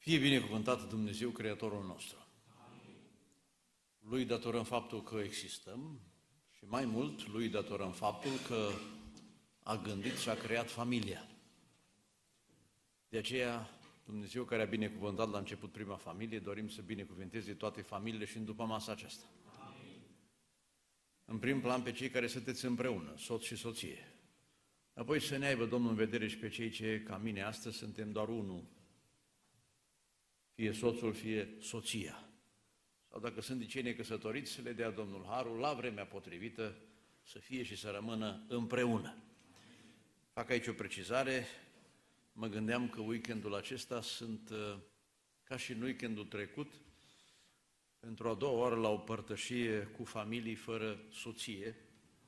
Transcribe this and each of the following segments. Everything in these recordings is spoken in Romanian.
Fie binecuvântat Dumnezeu, Creatorul nostru. Lui datorăm faptul că existăm și mai mult, lui datorăm faptul că a gândit și a creat familia. De aceea, Dumnezeu care a binecuvântat la început prima familie, dorim să binecuvânteze toate familiile și în după masa aceasta. În prim plan pe cei care sunteți împreună, soț și soție. Apoi să ne aibă Domnul în vedere și pe cei ce, ca mine astăzi, suntem doar unul. Fie soțul, fie soția. Sau dacă sunt de cei necăsătoriți, să le dea Domnul harul la vremea potrivită să fie și să rămână împreună. Fac aici o precizare. Mă gândeam că weekendul acesta sunt ca și în weekendul trecut, pentru a doua oară la o părtășie cu familii fără soție.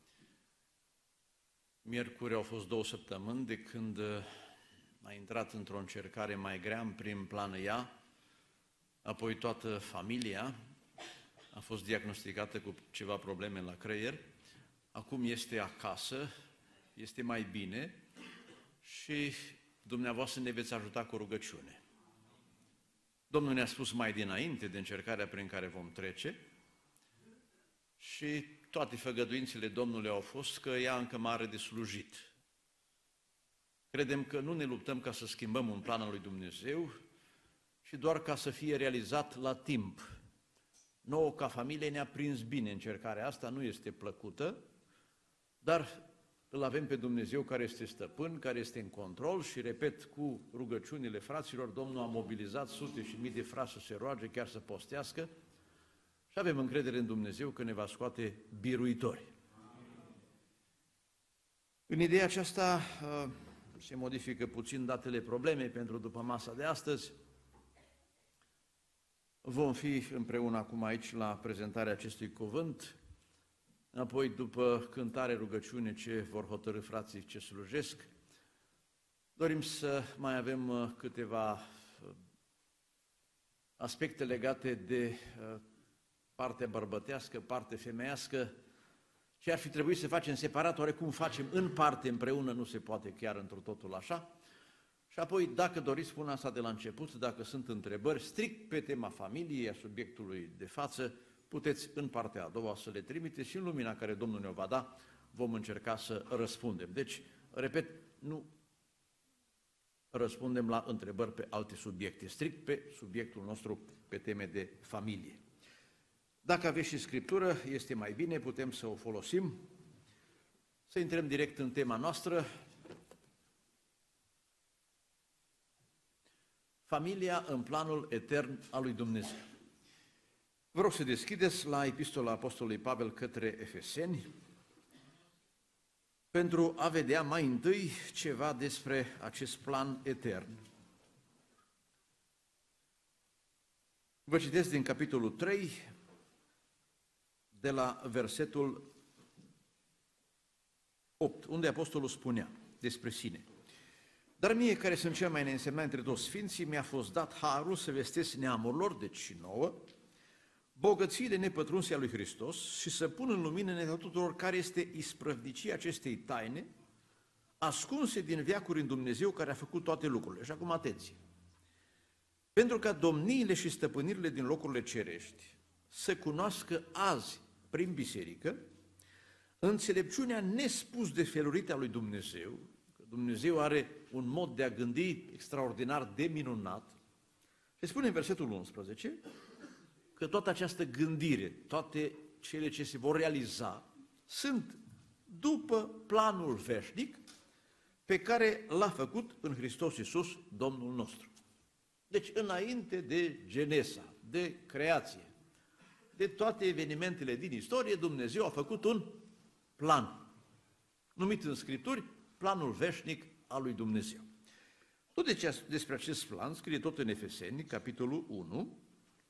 Miercuri au fost 2 săptămâni de când a intrat într-o încercare mai grea, în prim plan ea, apoi toată familia a fost diagnosticată cu ceva probleme la creier, acum este acasă, este mai bine și dumneavoastră ne veți ajuta cu rugăciune. Domnul ne-a spus mai dinainte de încercarea prin care vom trece și toate făgăduințele Domnului au fost că ea încă mai are de slujit. Credem că nu ne luptăm ca să schimbăm un plan al lui Dumnezeu, ci doar ca să fie realizat la timp. Nouă, ca familie, ne-a prins bine încercarea asta, nu este plăcută, dar îl avem pe Dumnezeu care este stăpân, care este în control și, repet, cu rugăciunile fraților, Domnul a mobilizat sute și mii de frați să se roage, chiar să postească și avem încredere în Dumnezeu că ne va scoate biruitori. În ideea aceasta se modifică puțin datele problemei pentru după masa de astăzi. Vom fi împreună acum aici la prezentarea acestui cuvânt, apoi după cântare, rugăciune ce vor hotărî frații ce slujesc, dorim să mai avem câteva aspecte legate de partea bărbătească, partea femeiască, ce ar fi trebuit să facem separat, oarecum facem în parte împreună, nu se poate chiar într-o totul așa. Și apoi, dacă doriți, spun asta de la început, dacă sunt întrebări strict pe tema familiei, a subiectului de față, puteți în partea a doua să le trimiteți și în lumina care Domnul ne-o va da, vom încerca să răspundem. Deci, repet, nu răspundem la întrebări pe alte subiecte, strict pe subiectul nostru, pe teme de familie. Dacă aveți și scriptură, este mai bine, putem să o folosim. Să intrăm direct în tema noastră. Familia în planul etern al lui Dumnezeu. Vă rog să deschideți la Epistola Apostolului Pavel către Efeseni pentru a vedea mai întâi ceva despre acest plan etern. Vă citesc din capitolul 3, de la versetul 8, unde apostolul spunea despre sine: Dar mie, care sunt cel mai neînsemnat între toți sfinții, mi-a fost dat harul să vestesc neamurilor, deci și nouă, bogățiile nepătrunse a lui Hristos și să pun în lumină netă tuturor care este isprăvnicia acestei taine, ascunse din veacuri în Dumnezeu care a făcut toate lucrurile. Și acum atenție! Pentru ca domniile și stăpânirile din locurile cerești să cunoască azi, prin biserică, înțelepciunea nespus de felurită a lui Dumnezeu, că Dumnezeu are un mod de a gândi extraordinar de minunat, și spune în versetul 11, că toată această gândire, toate cele ce se vor realiza, sunt după planul veșnic pe care l-a făcut în Hristos Iisus, Domnul nostru. Deci, înainte de Genesa, de creație, de toate evenimentele din istorie, Dumnezeu a făcut un plan, numit în Scripturi planul veșnic al lui Dumnezeu. Tot despre acest plan scrie tot în Efeseni, capitolul 1,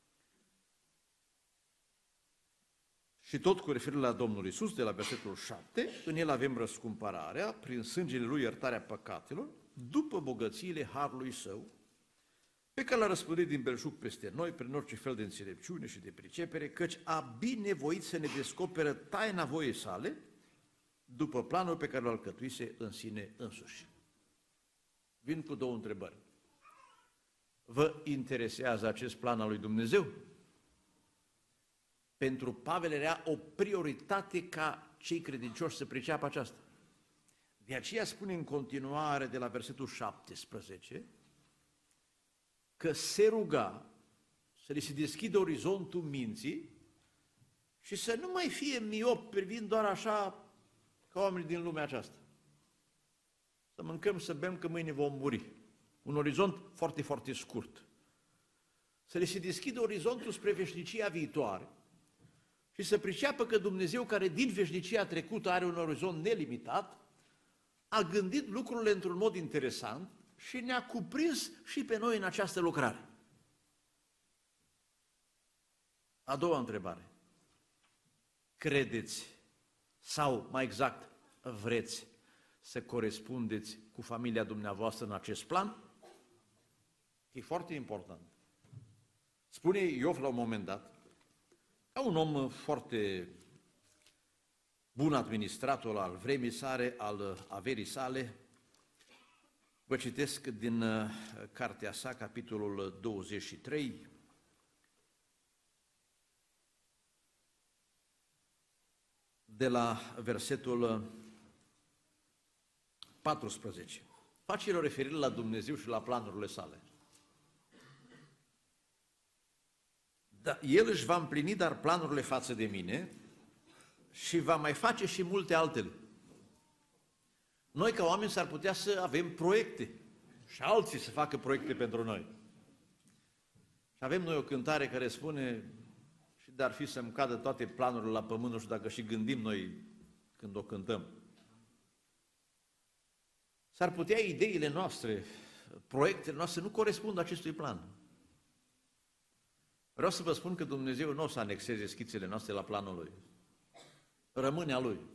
și tot cu referire la Domnul Iisus, de la versetul 7, în el avem răscumpărarea, prin sângele Lui iertarea păcatelor, după bogățiile harului Său, pe care l-a răspândit din belșug peste noi, prin orice fel de înțelepciune și de pricepere, căci a binevoit să ne descoperă taina voiei sale, după planul pe care l-a alcătuise în sine însuși. Vin cu două întrebări. Vă interesează acest plan al lui Dumnezeu? Pentru Pavel era o prioritate ca cei credincioși să priceapă aceasta. De aceea spune în continuare de la versetul 17 că se ruga să li se deschidă orizontul minții și să nu mai fie miop privind doar așa ca oamenii din lumea aceasta. Să mâncăm, să bem, că mâine vom muri. Un orizont foarte, foarte scurt. Să le se deschidă orizontul spre veșnicia viitoare și să priceapă că Dumnezeu, care din veșnicia trecută are un orizont nelimitat, a gândit lucrurile într-un mod interesant și ne-a cuprins și pe noi în această lucrare. A doua întrebare. Credeți sau, mai exact, vreți să corespundeți cu familia dumneavoastră în acest plan? E foarte important. Spune Iov la un moment dat, ca un om foarte bun administrator al vremii sale, al averii sale, vă citesc din cartea sa, capitolul 23, de la versetul 14. Face o referire la Dumnezeu și la planurile sale. Da, El își va împlini dar planurile față de mine și va mai face și multe altele. Noi ca oameni s-ar putea să avem proiecte și alții să facă proiecte pentru noi. Și avem noi o cântare care spune: și de-ar fi să-mi cadă toate planurile la pământ, nu știu dacă și gândim noi când o cântăm. S-ar putea ideile noastre, proiectele noastre nu corespund acestui plan. Vreau să vă spun că Dumnezeu nu o să anexeze schițele noastre la planul Lui. Rămâne a Lui.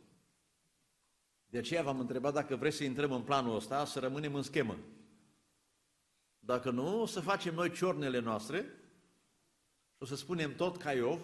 De aceea v-am întrebat dacă vreți să intrăm în planul ăsta, să rămânem în schemă. Dacă nu, o să facem noi ciornele noastre și o să spunem tot ca Iov.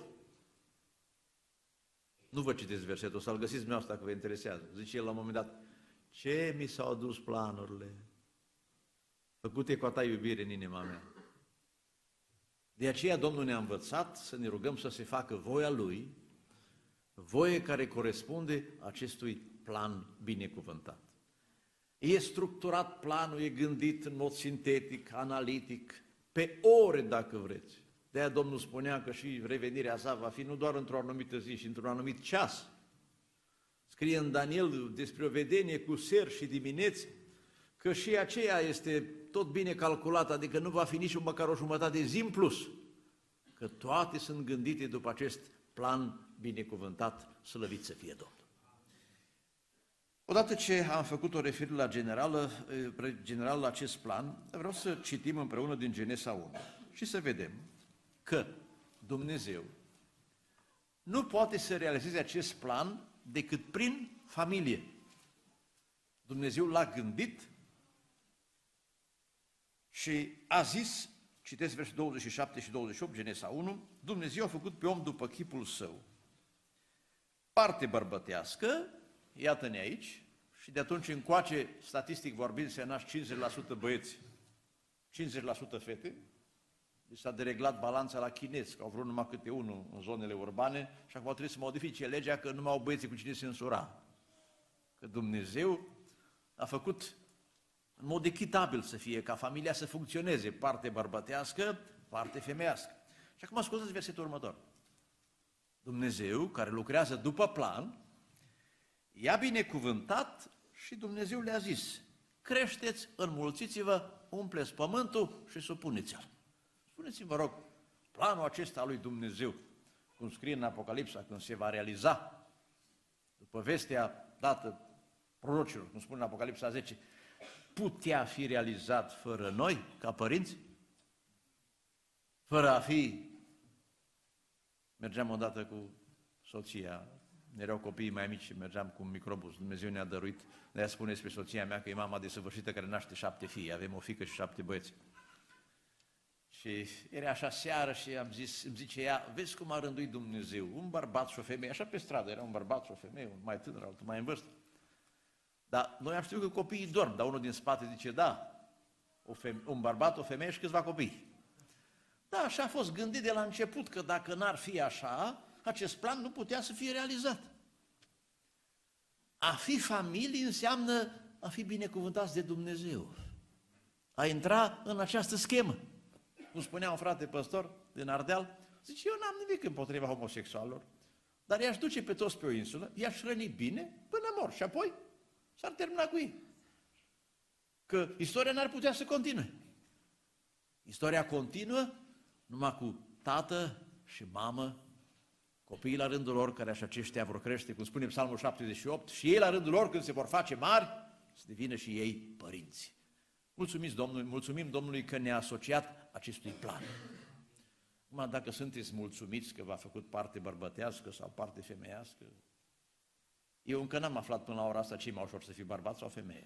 Nu vă citeți versetul, o să-l găsiți dumneavoastră dacă vă interesează. Zice el la un moment dat: ce mi s-au adus planurile făcute cu a ta iubire în inima mea. De aceea Domnul ne-a învățat să ne rugăm să se facă voia Lui, voie care corespunde acestui plan binecuvântat. E structurat planul, e gândit în mod sintetic, analitic, pe ore dacă vreți. De-aia Domnul spunea că și revenirea sa va fi nu doar într-o anumită zi, ci într-un anumit ceas. Scrie în Daniel despre o vedenie cu ser și dimineți, că și aceea este tot bine calculată, adică nu va fi nici măcar o jumătate de zi în plus, că toate sunt gândite după acest plan binecuvântat, slăvit să fie Domnul. Odată ce am făcut o referire la general la acest plan, vreau să citim împreună din Genesa 1 și să vedem că Dumnezeu nu poate să realizeze acest plan decât prin familie. Dumnezeu l-a gândit și a zis, citesc versetul 27 și 28, Genesa 1, Dumnezeu a făcut pe om după chipul său, parte bărbătească, iată-ne aici, și de atunci încoace, statistic vorbind, se nasc 50% băieți, 50% fete. S-a dereglat balanța la chinezi, că au vrut numai câte unul în zonele urbane și acum trebuie să modifice legea că nu mai au băieții cu cine se însura. Că Dumnezeu a făcut în mod echitabil să fie, ca familia să funcționeze, parte bărbătească, parte femeiască. Și acum ascultați versetul următor. Dumnezeu, care lucrează după plan, i-a binecuvântat și Dumnezeu le-a zis: creșteți, înmulțiți-vă, umpleți pământul și supuneți-l. Spuneți-mi, vă rog, planul acesta al lui Dumnezeu, cum scrie în Apocalipsa, când se va realiza, după vestea dată prorocilor, cum spune în Apocalipsa 10, putea fi realizat fără noi, ca părinți? Fără a fi... Mergeam odată cu soția, erau copiii mai mici și mergeam cu un microbus, Dumnezeu ne-a dăruit, de-aia spune despre soția mea că e mama desăvârșită care naște 7 fii, avem o fiică și 7 băieți. Și era așa seară și îmi zice ea, vezi cum a rânduit Dumnezeu, un bărbat și o femeie, așa pe stradă, era un bărbat și o femeie, un mai tânăr, altul mai în vârstă. Dar noi am știut că copiii dorm, dar unul din spate zice, da, un bărbat, o femeie și câțiva copii. Da, așa a fost gândit de la început, că dacă n-ar fi așa, acest plan nu putea să fie realizat. A fi familie înseamnă a fi binecuvântați de Dumnezeu. A intra în această schemă. Cum spunea un frate păstor din Ardeal, zice, eu n-am nimic împotriva homosexualilor, dar i-aș duce pe toți pe o insulă, i-aș hrăni bine până mor și apoi s-ar termina cu ei. Că istoria n-ar putea să continue. Istoria continuă numai cu tată și mamă, copiii la rândul lor, care așa aceștia vor crește, cum spune Psalmul 78, și ei la rândul lor, când se vor face mari, să devină și ei părinți. Mulțumim Domnului că ne-a asociat acestui plan. Acum, dacă sunteți mulțumiți că v-a făcut parte bărbătească sau parte femeiască, eu încă n-am aflat până la ora asta ce e mai ușor să fii bărbat sau femeie.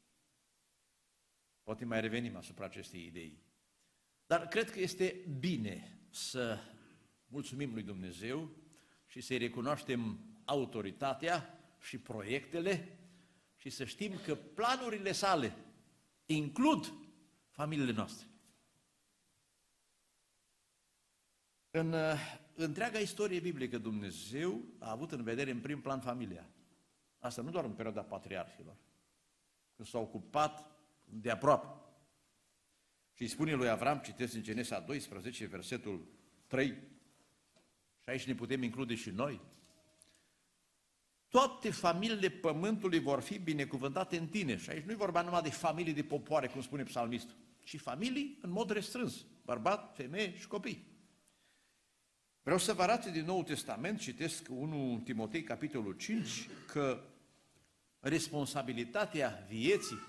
Poate mai revenim asupra acestei idei. Dar cred că este bine să mulțumim lui Dumnezeu și să-i recunoaștem autoritatea și proiectele și să știm că planurile sale includ familiile noastre. În întreaga istorie biblică, Dumnezeu a avut în vedere în prim plan familia. Asta nu doar în perioada patriarhilor, când s-a ocupat de aproape. Și îi spune lui Avram, citesc în Genesa 12, versetul 3, și aici ne putem include și noi, toate familiile pământului vor fi binecuvântate în tine. Și aici nu e vorba numai de familii de popoare, cum spune psalmistul, ci familii în mod restrâns, bărbat, femeie și copii. Vreau să vă arăt din Noul Testament, citesc 1 Timotei, capitolul 5, că responsabilitatea vieții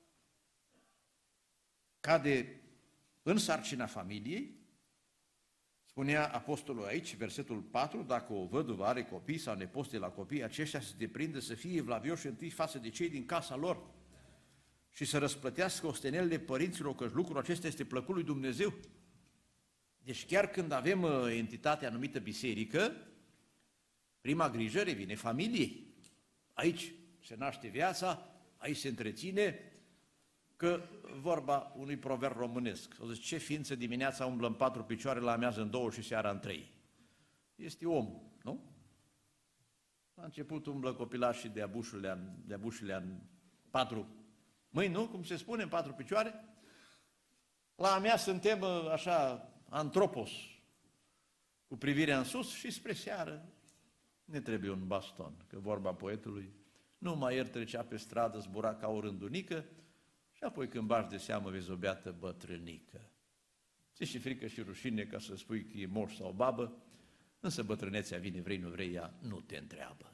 cade în sarcina familiei. Spunea apostolul aici, versetul 4, dacă o văduvă are copii sau neposte la copii, aceștia se deprinde să fie evlavioși întâi față de cei din casa lor și să răsplătească ostenelile părinților, că lucrul acesta este plăcut lui Dumnezeu. Deci chiar când avem entitatea numită biserică, prima grijă revine familiei. Aici se naște viața, aici se întreține, că vorba unui proverb românesc. O zice, ce ființă dimineața umblă în 4 picioare, la amiază în 2 și seara în 3? Este omul, nu? La început umblă copilașii de abușile în 4 mâini, nu? Cum se spune, în 4 picioare. La amiază suntem așa, antropos, cu privirea în sus și spre seară ne trebuie un baston, că vorba poetului, numai ieri trecea pe stradă, zbura ca o rândunică, și apoi când bași de seamă vezi o beată bătrânică. Ți și frică și rușine ca să spui că e moș sau babă, însă bătrânețea vine, vrei nu vrei, ea nu te întreabă.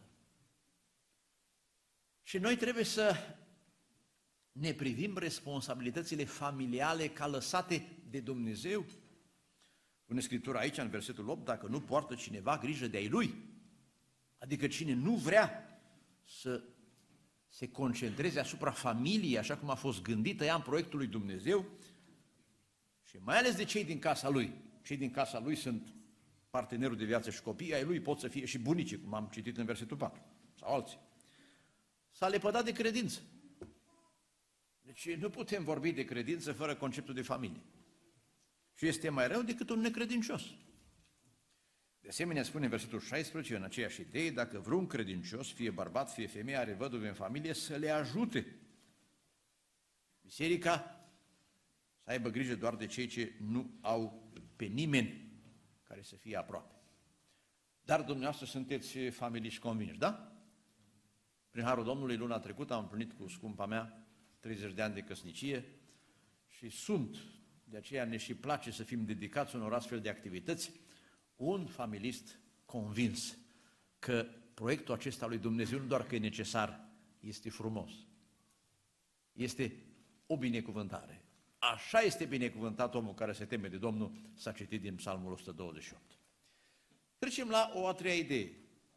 Și noi trebuie să ne privim responsabilitățile familiale ca lăsate de Dumnezeu. Pune Scriptura aici, în versetul 8, dacă nu poartă cineva grijă de ai lui, adică cine nu vrea să se concentreze asupra familiei, așa cum a fost gândită ea în proiectul lui Dumnezeu, și mai ales de cei din casa lui. Cei din casa lui sunt partenerul de viață și copiii ai lui, pot să fie și bunicii, cum am citit în versetul 4, sau alții. S-a lepădat de credință. Deci nu putem vorbi de credință fără conceptul de familie. Și este mai rău decât un necredincios. De asemenea, spune în versetul 16, în aceeași idee, dacă vreun credincios, fie bărbat, fie femeie, are văduve în familie, să le ajute. Biserica să aibă grijă doar de cei ce nu au pe nimeni care să fie aproape. Dar dumneavoastră sunteți familiști convinși, da? Prin harul Domnului, luna trecută am împlinit cu scumpa mea 30 de ani de căsnicie și de aceea ne și place să fim dedicați unor astfel de activități, un familist convins că proiectul acesta lui Dumnezeu nu doar că e necesar, este frumos. Este o binecuvântare. Așa este binecuvântat omul care se teme de Domnul, s-a citit din Psalmul 128. Trecem la o a treia idee.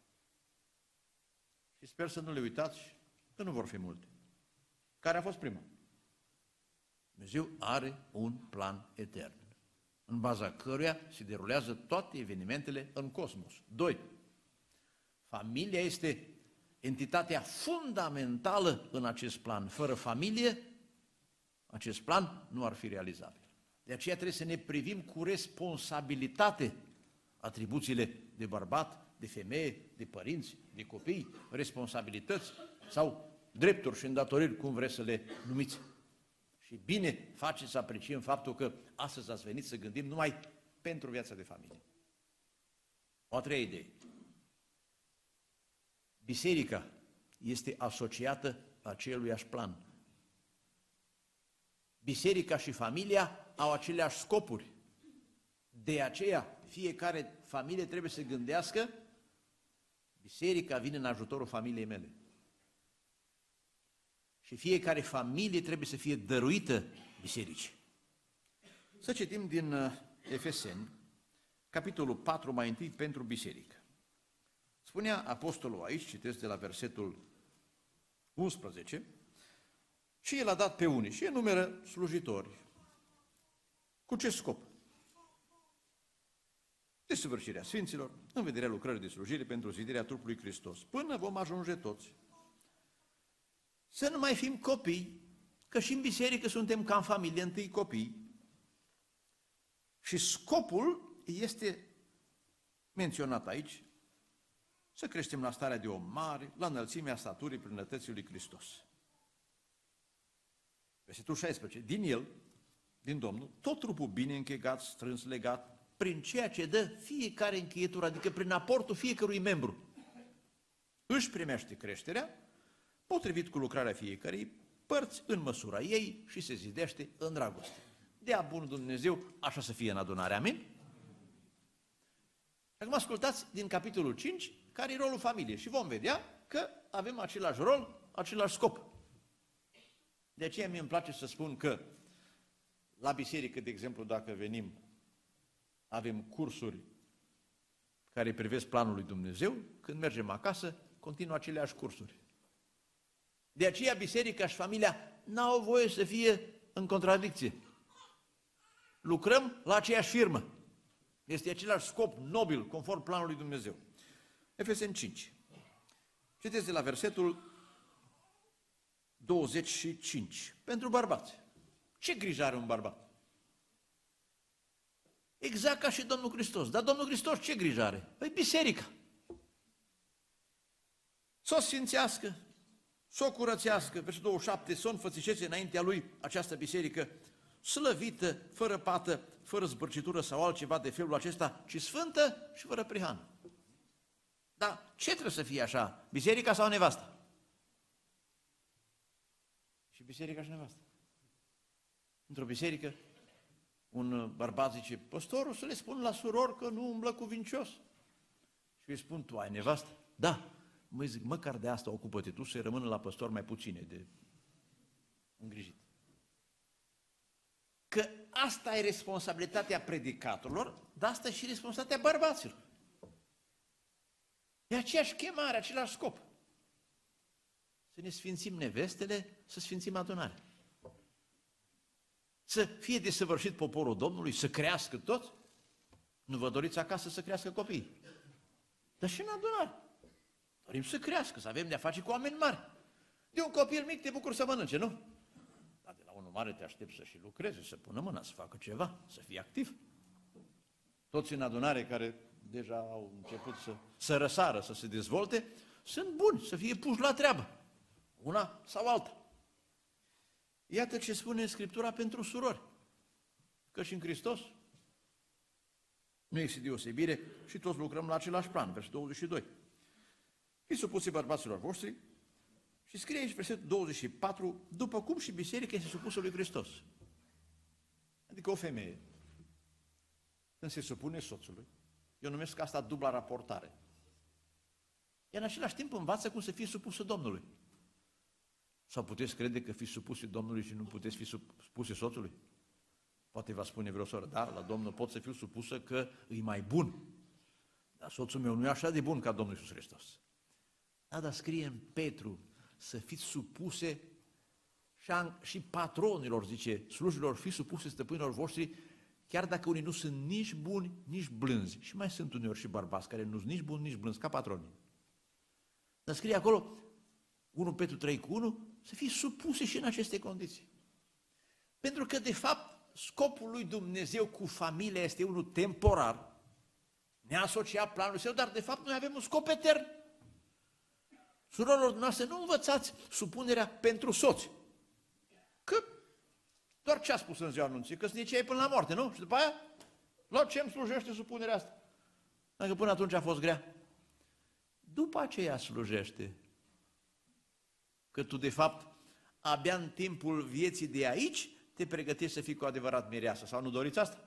Și sper să nu le uitați, că nu vor fi multe. Care a fost prima? Dumnezeu are un plan etern, în baza căruia se derulează toate evenimentele în cosmos. 2. Familia este entitatea fundamentală în acest plan. Fără familie acest plan nu ar fi realizabil. De aceea trebuie să ne privim cu responsabilitate atribuțiile de bărbat, de femeie, de părinți, de copii, responsabilități sau drepturi și îndatoriri, cum vreți să le numiți. Și bine faceți să apreciem faptul că astăzi ați venit să gândim numai pentru viața de familie. O a treia idee. Biserica este asociată aceluiași plan. Biserica și familia au aceleași scopuri. De aceea, fiecare familie trebuie să gândească: biserica vine în ajutorul familiei mele. Și fiecare familie trebuie să fie dăruită bisericii. Să citim din Efeseni, capitolul 4, mai întâi, pentru biserică. Spunea apostolul aici, citesc de la versetul 11, și el a dat pe unii și enumeră slujitori. Cu ce scop? Desăvârșirea sfinților, în vederea lucrării de slujire pentru zidirea trupului Hristos, până vom ajunge toți. Să nu mai fim copii, că și în biserică suntem ca în familie, întâi copii. Și scopul este menționat aici: să creștem la starea de om mare, la înălțimea staturii plinătății lui Hristos. Versetul 16. Din el, din Domnul, tot trupul bine închegat, strâns legat, prin ceea ce dă fiecare încheietură, adică prin aportul fiecărui membru, își primește creșterea, potrivit cu lucrarea fiecărei părți, în măsura ei, și se zidește în dragoste. Dea bunul Dumnezeu, așa să fie în adunare. Amin? Acum ascultați din capitolul 5, care e rolul familiei, și vom vedea că avem același rol, același scop. De aceea mie îmi place să spun că la biserică, de exemplu, dacă venim, avem cursuri care privesc planul lui Dumnezeu, când mergem acasă, continuă aceleași cursuri. De aceea biserica și familia n-au voie să fie în contradicție. Lucrăm la aceeași firmă. Este același scop nobil, conform planului Dumnezeu. Efeseni 5. Citeți de la versetul 25. Pentru bărbați. Ce grijă are un bărbat? Exact ca și Domnul Hristos. Dar Domnul Hristos ce grijă are? Păi biserica. Să o sfințească, să o curățească, versetul 27, să o înfățișeze înaintea lui această biserică, slăvită, fără pată, fără zbârcitură sau altceva de felul acesta, ci sfântă și fără prihană. Dar ce trebuie să fie așa? Biserica sau nevasta? Și biserica și nevasta. Într-o biserică, un bărbat zice: păstorul, să le spun la surori că nu umblă cuvincios. Și îi spun: tu ai nevastă? Da. Măi, zic, măcar de asta ocupă-te tu, să rămână la păstor mai puține de îngrijit. Că asta e responsabilitatea predicatorilor, dar asta e și responsabilitatea bărbaților. E aceeași chemare, același scop. Să ne sfințim nevestele, să sfințim adunarea. Să fie desăvârșit poporul Domnului, să crească toți. Nu vă doriți acasă să crească copiii? Dar și în adunare. Dorim să crească, să avem de-a face cu oameni mari. De un copil mic te bucuri să mănânce, nu? Dar de la unul mare te aștept să și lucreze, să pună mâna, să facă ceva, să fie activ. Toți în adunare care deja au început să răsară, să se dezvolte, sunt buni, să fie puși la treabă. Una sau alta. Iată ce spune Scriptura pentru surori. Că și în Hristos nu există deosebire și toți lucrăm la același plan, versetul 22. Fiți supuși bărbaților voștri și scrie aici versetul 24, după cum și biserica este supusă lui Hristos. Adică o femeie, când se supune soțului, eu numesc asta dubla raportare. Ea în același timp învață cum să fie supusă Domnului. Sau puteți crede că fiți supuși Domnului și nu puteți fi supuse soțului? Poate va spune vreo soră, da, la Domnul pot să fiu supusă că e mai bun. Dar soțul meu nu e așa de bun ca Domnul Iisus Hristos. Da, dar scrie în Petru să fiți supuse și patronilor, zice, slujilor, fiți supuse stăpânilor voștri, chiar dacă unii nu sunt nici buni, nici blânzi. Și mai sunt uneori și bărbați care nu sunt nici buni, nici blânzi, ca patronii. Dar scrie acolo, 1 Petru 3:1, să fie supuse și în aceste condiții. Pentru că, de fapt, scopul lui Dumnezeu cu familia este unul temporar, neasociat planul său, dar, de fapt, noi avem un scop etern. Surorilor dumneavoastră, nu învățați supunerea pentru soți. Că doar ce a spus în ziua anunții? Căsnicia e până la moarte, nu? Și după aia, la ce îmi slujește supunerea asta? Dacă până atunci a fost grea. După aceea slujește. Că tu, de fapt, abia în timpul vieții de aici, te pregătești să fii cu adevărat mireasă. Sau nu doriți asta?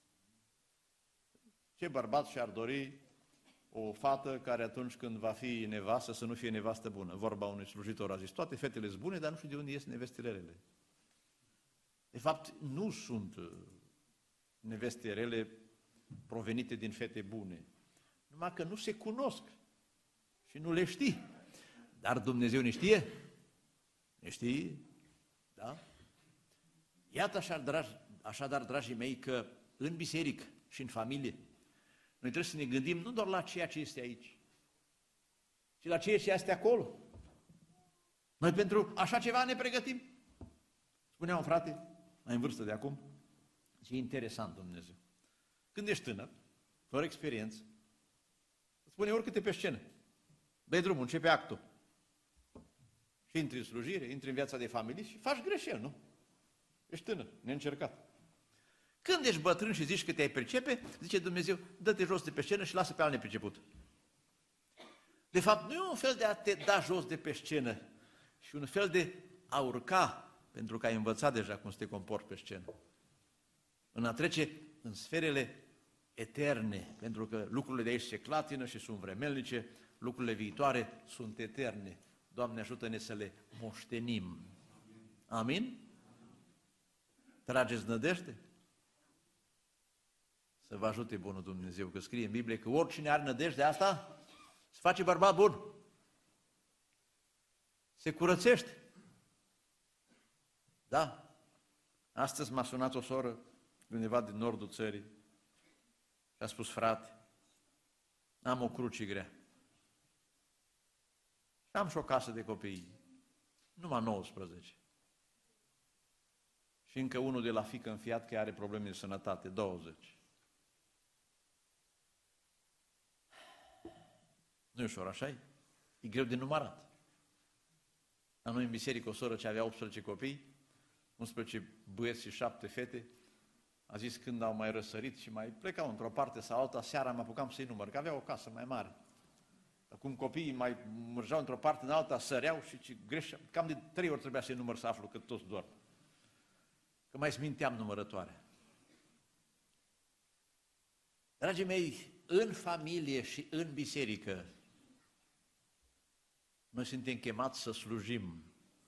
Ce bărbat și-ar dori o fată care atunci când va fi nevastă să nu fie nevastă bună? Vorba unui slujitor a zis, toate fetele sunt bune, dar nu știu de unde ies nevestele rele. De fapt, nu sunt neveste rele provenite din fete bune, numai că nu se cunosc și nu le știi. Dar Dumnezeu ne știe? Ne știe? Da? Iată așadar, dragii mei, că în biserică și în familie, noi trebuie să ne gândim nu doar la ceea ce este aici, ci la ceea ce este acolo. Noi pentru așa ceva ne pregătim. Spunea un frate, mai în vârstă de acum, ce interesant Dumnezeu. Când ești tânăr, fără experiență, îți spune oricâte pe scenă, dă-i drumul, începe actul. Și intri în slujire, intri în viața de familie și faci greșeli, nu? Ești tânăr, neîncercat. Când ești bătrân și zici că te-ai pricepe, zice Dumnezeu, dă-te jos de pe scenă și lasă pe al nepriceput. De fapt, nu e un fel de a te da jos de pe scenă, și un fel de a urca, pentru că ai învățat deja cum să te comporți pe scenă. În a trece în sferele eterne, pentru că lucrurile de aici se clatină și sunt vremelnice, lucrurile viitoare sunt eterne. Doamne, ajută-ne să le moștenim. Amin? Trageți nădejde? Să vă ajute bunul Dumnezeu, că scrie în Biblie că oricine are nădejde asta, se face bărbat bun. Se curățește. Da. Astăzi m-a sunat o soră undeva din nordul țării și a spus, frate, am o cruce grea. Și am și o casă de copii, numai 19. Și încă unul de la fiică înfiat că are probleme de sănătate, 20. Nu e ușor, așa-i? E greu de numărat. La noi în biserică o soră ce avea 18 copii, 11 băieți și 7 fete, a zis când au mai răsărit și mai plecau într-o parte sau alta, seara mă apucam să-i număr, că avea o casă mai mare. Acum copiii mai mărgeau într-o parte în alta, săreau și greșeau. Cam de 3 ori trebuia să-i număr să aflu că toți dorm. Că mai sminteam numărătoarea. Dragii mei, în familie și în biserică, noi suntem chemați să slujim.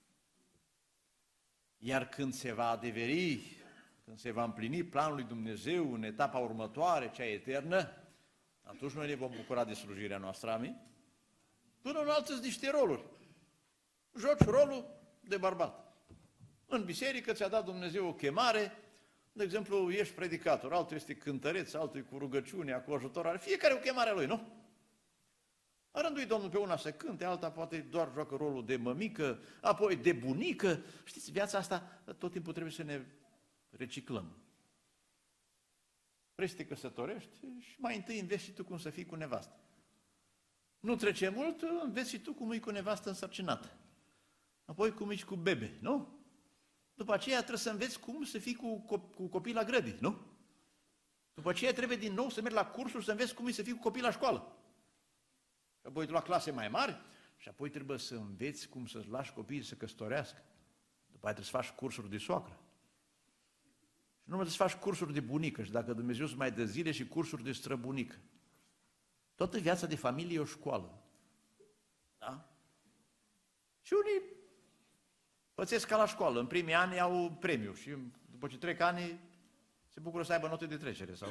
Iar când se va adeveri, când se va împlini planul lui Dumnezeu în etapa următoare, cea eternă, atunci noi ne vom bucura de slujirea noastră, amin? Până în altă niște roluri. Joci rolul de bărbat. În biserică ți-a dat Dumnezeu o chemare, de exemplu, ești predicator, altul este cântăreț, altul e cu rugăciunea, cu ajutorare, fiecare o chemare lui, nu? A rânduit Domnul pe una să cânte, alta poate doar joacă rolul de mămică, apoi de bunică. Știți, viața asta tot timpul trebuie să ne reciclăm. Vrei să te căsătorești și mai întâi înveți și tu cum să fii cu nevastă. Nu trece mult, înveți și tu cum e cu nevastă însărcinată. Apoi cum ești cu bebe, nu? După aceea trebuie să înveți cum să fii cu copii la grădini, nu? După aceea trebuie din nou să mergi la cursuri să înveți cum e să fii cu copii la școală. Și apoi la clase mai mari și apoi trebuie să înveți cum să-ți lași copiii să căsătorească. După aceea trebuie să faci cursuri de soacră. Și nu mai trebuie să faci cursuri de bunică și dacă Dumnezeu îți mai dă zile și cursuri de străbunică. Toată viața de familie e o școală. Da? Și unii pățesc ca la școală. În primii ani au premiu și după ce trec ani se bucură să aibă note de trecere. Sau...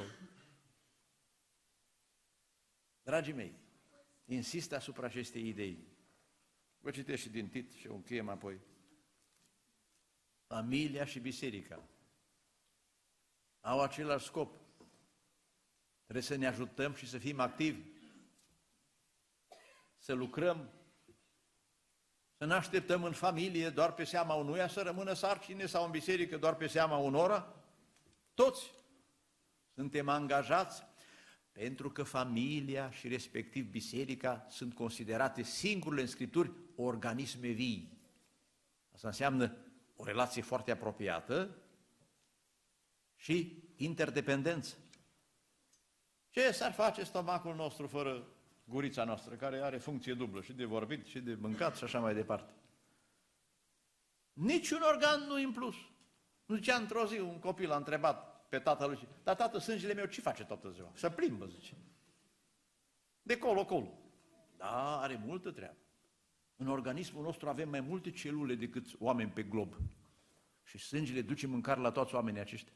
Dragii mei, insist asupra acestei idei. Vă citesc și din Tit și o încheiem apoi. Familia și biserica au același scop. Trebuie să ne ajutăm și să fim activi. Să lucrăm, Să ne așteptăm în familie doar pe seama unuia să rămână sarcine sau în biserică doar pe seama unora? Toți suntem angajați pentru că familia și respectiv biserica sunt considerate singurele în Scripturi organisme vii. Asta înseamnă o relație foarte apropiată și interdependență. Ce s-ar face stomacul nostru fără gurița noastră, care are funcție dublă, și de vorbit, și de mâncat, și așa mai departe? Niciun organ nu în plus. Nu zicea într-o zi, un copil a întrebat pe tatălui: dar tată, sângele meu ce face toată ziua? Să plimbă, zice. De colo-colo. Da, are multă treabă. În organismul nostru avem mai multe celule decât oameni pe glob. Și sângele duce mâncare la toți oamenii aceștia.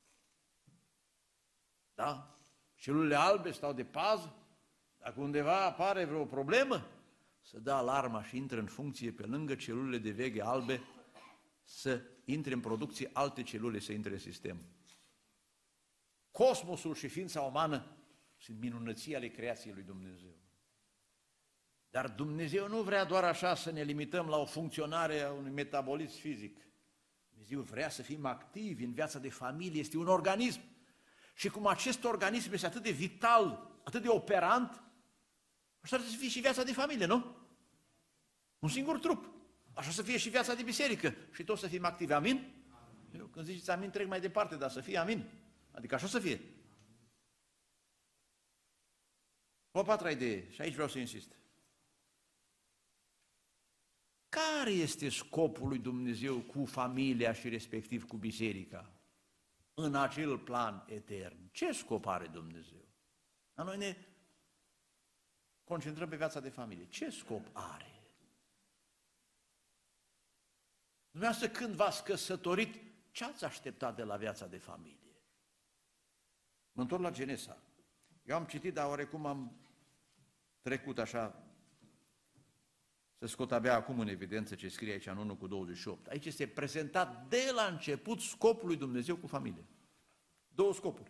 Da? Celulele albe stau de pază. Dacă undeva apare vreo problemă, să dă alarma și intră în funcție pe lângă celulele de veche albe, să intre în producție alte celule, să intre în sistem. Cosmosul și ființa umană sunt minunății ale creației lui Dumnezeu. Dar Dumnezeu nu vrea doar așa să ne limităm la o funcționare a unui metabolism fizic. Dumnezeu vrea să fim activi în viața de familie, este un organism. Și cum acest organism este atât de vital, atât de operant, așa să fie și viața de familie, nu? Un singur trup. Așa să fie și viața de biserică. Și toți să fim activi. Amin? Eu, când ziceți amin, trec mai departe, dar să fie amin. Adică așa să fie. O patra idee, și aici vreau să insist. Care este scopul lui Dumnezeu cu familia și respectiv cu biserica? În acel plan etern. Ce scop are Dumnezeu? Dar noi ne concentrăm pe viața de familie. Ce scop are? Dumneavoastră, când v-ați căsătorit, ce ați așteptat de la viața de familie? Mă întorc la Genesa. Eu am citit, dar oarecum am trecut așa, să scot abia acum în evidență ce scrie aici în 1:28. Aici este prezentat de la început scopul lui Dumnezeu cu familie. Două scopuri.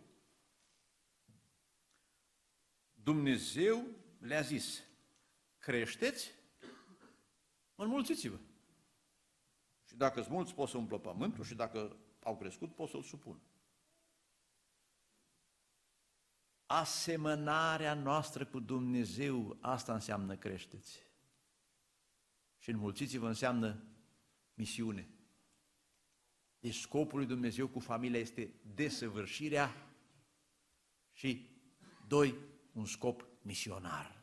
Dumnezeu le-a zis: creșteți, înmulțiți-vă. Și dacă sunt mulți, pot să umplă pământul, și dacă au crescut, pot să-l supună. Asemănarea noastră cu Dumnezeu, asta înseamnă creșteți. Și înmulțiți-vă înseamnă misiune. Deci scopul lui Dumnezeu cu familia este desăvârșirea și, doi, un scop misionar.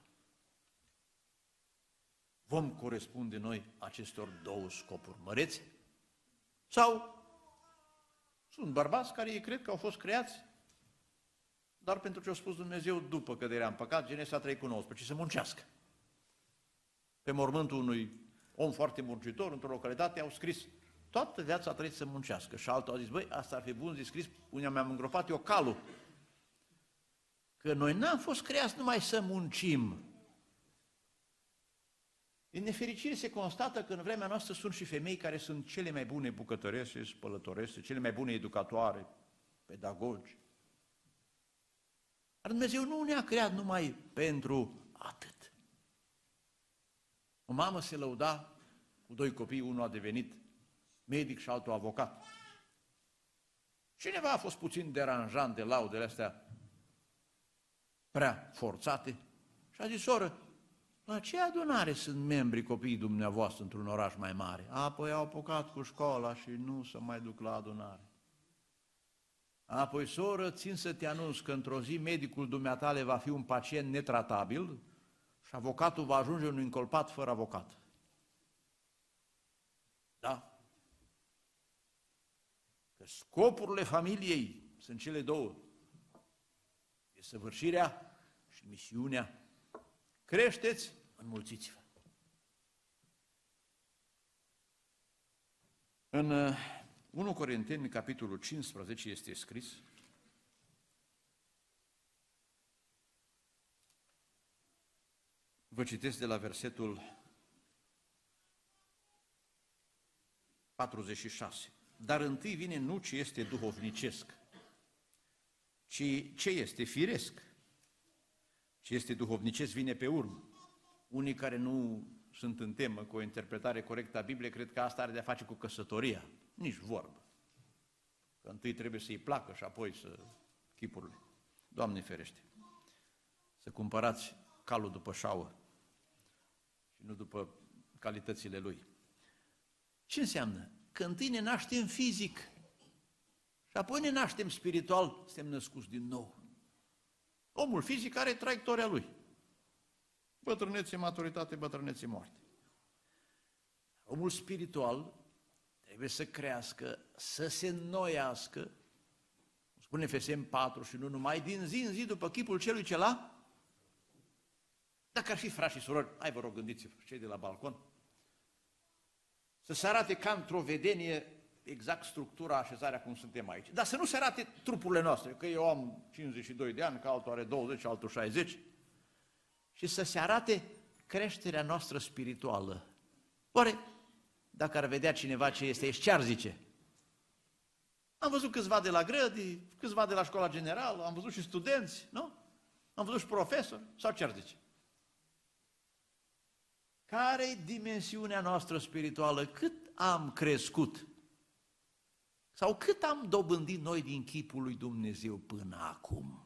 Vom corespunde noi acestor două scopuri măreți? Sau sunt bărbați care ei cred că au fost creați dar pentru ce a spus Dumnezeu după căderea în păcat, Genesa 3:19, să muncească. Pe mormântul unui om foarte muncitor, într-o localitate, au scris: toată viața a trăit să muncească. Și altul a zis: băi, asta ar fi bun de scris, unde mi-am îngropat eu calul. Că noi n-am fost creați numai să muncim. În nefericire se constată că în vremea noastră sunt și femei care sunt cele mai bune bucătărese, spălătorese, cele mai bune educatoare, pedagogi. Dar Dumnezeu nu ne-a creat numai pentru atât. O mamă se lăuda cu doi copii, unul a devenit medic și altul avocat. Cineva a fost puțin deranjant de laudele astea prea forțate și a zis: soră, la ce adunare sunt membrii copiii dumneavoastră într-un oraș mai mare? Apoi au apucat cu școala și nu se mai duc la adunare. Apoi, soră, țin să te anunț că într-o zi medicul dumneatale va fi un pacient netratabil și avocatul va ajunge un încolpat fără avocat. Da? Că scopurile familiei sunt cele două. Desăvârșirea și misiunea. Creșteți, înmulțiți-vă. În 1 Corinteni, capitolul 15, este scris: vă citesc de la versetul 46. Dar întâi vine nu ce este duhovnicesc, ci ce este firesc. Ce este duhovnicesc vine pe urmă. Unii care nu sunt în temă cu o interpretare corectă a Bibliei, cred că asta are de-a face cu căsătoria. Nici vorbă. Că întâi trebuie să-i placă și apoi să chipurile. Doamne ferește! Să cumpărați calul după șaua și nu după calitățile lui. Ce înseamnă? Că întâi ne naștem fizic și apoi ne naștem spiritual, suntem născuți din nou. Omul fizic are traiectoria lui. Bătrânețe, maturitate, bătrânețe, moarte. Omul spiritual trebuie să crească, să se înnoiască, spune Efeseni 4, și nu numai, din zi în zi după chipul celui ce l-a. Dacă ar fi frați și surori, hai vă rog, gândiți-vă, cei de la balcon, să se arate ca într-o vedenie exact structura, așezarea cum suntem aici. Dar să nu se arate trupurile noastre, că eu am 52 de ani, că altul are 20, altul 60, și să se arate creșterea noastră spirituală. Oare, dacă ar vedea cineva ce este aici, ce ar zice? Am văzut câțiva de la grădi, câțiva de la școala generală, am văzut și studenți, nu? Am văzut și profesori, sau ce ar zice? Care-i dimensiunea noastră spirituală? Cât am crescut? Sau cât am dobândit noi din chipul lui Dumnezeu până acum?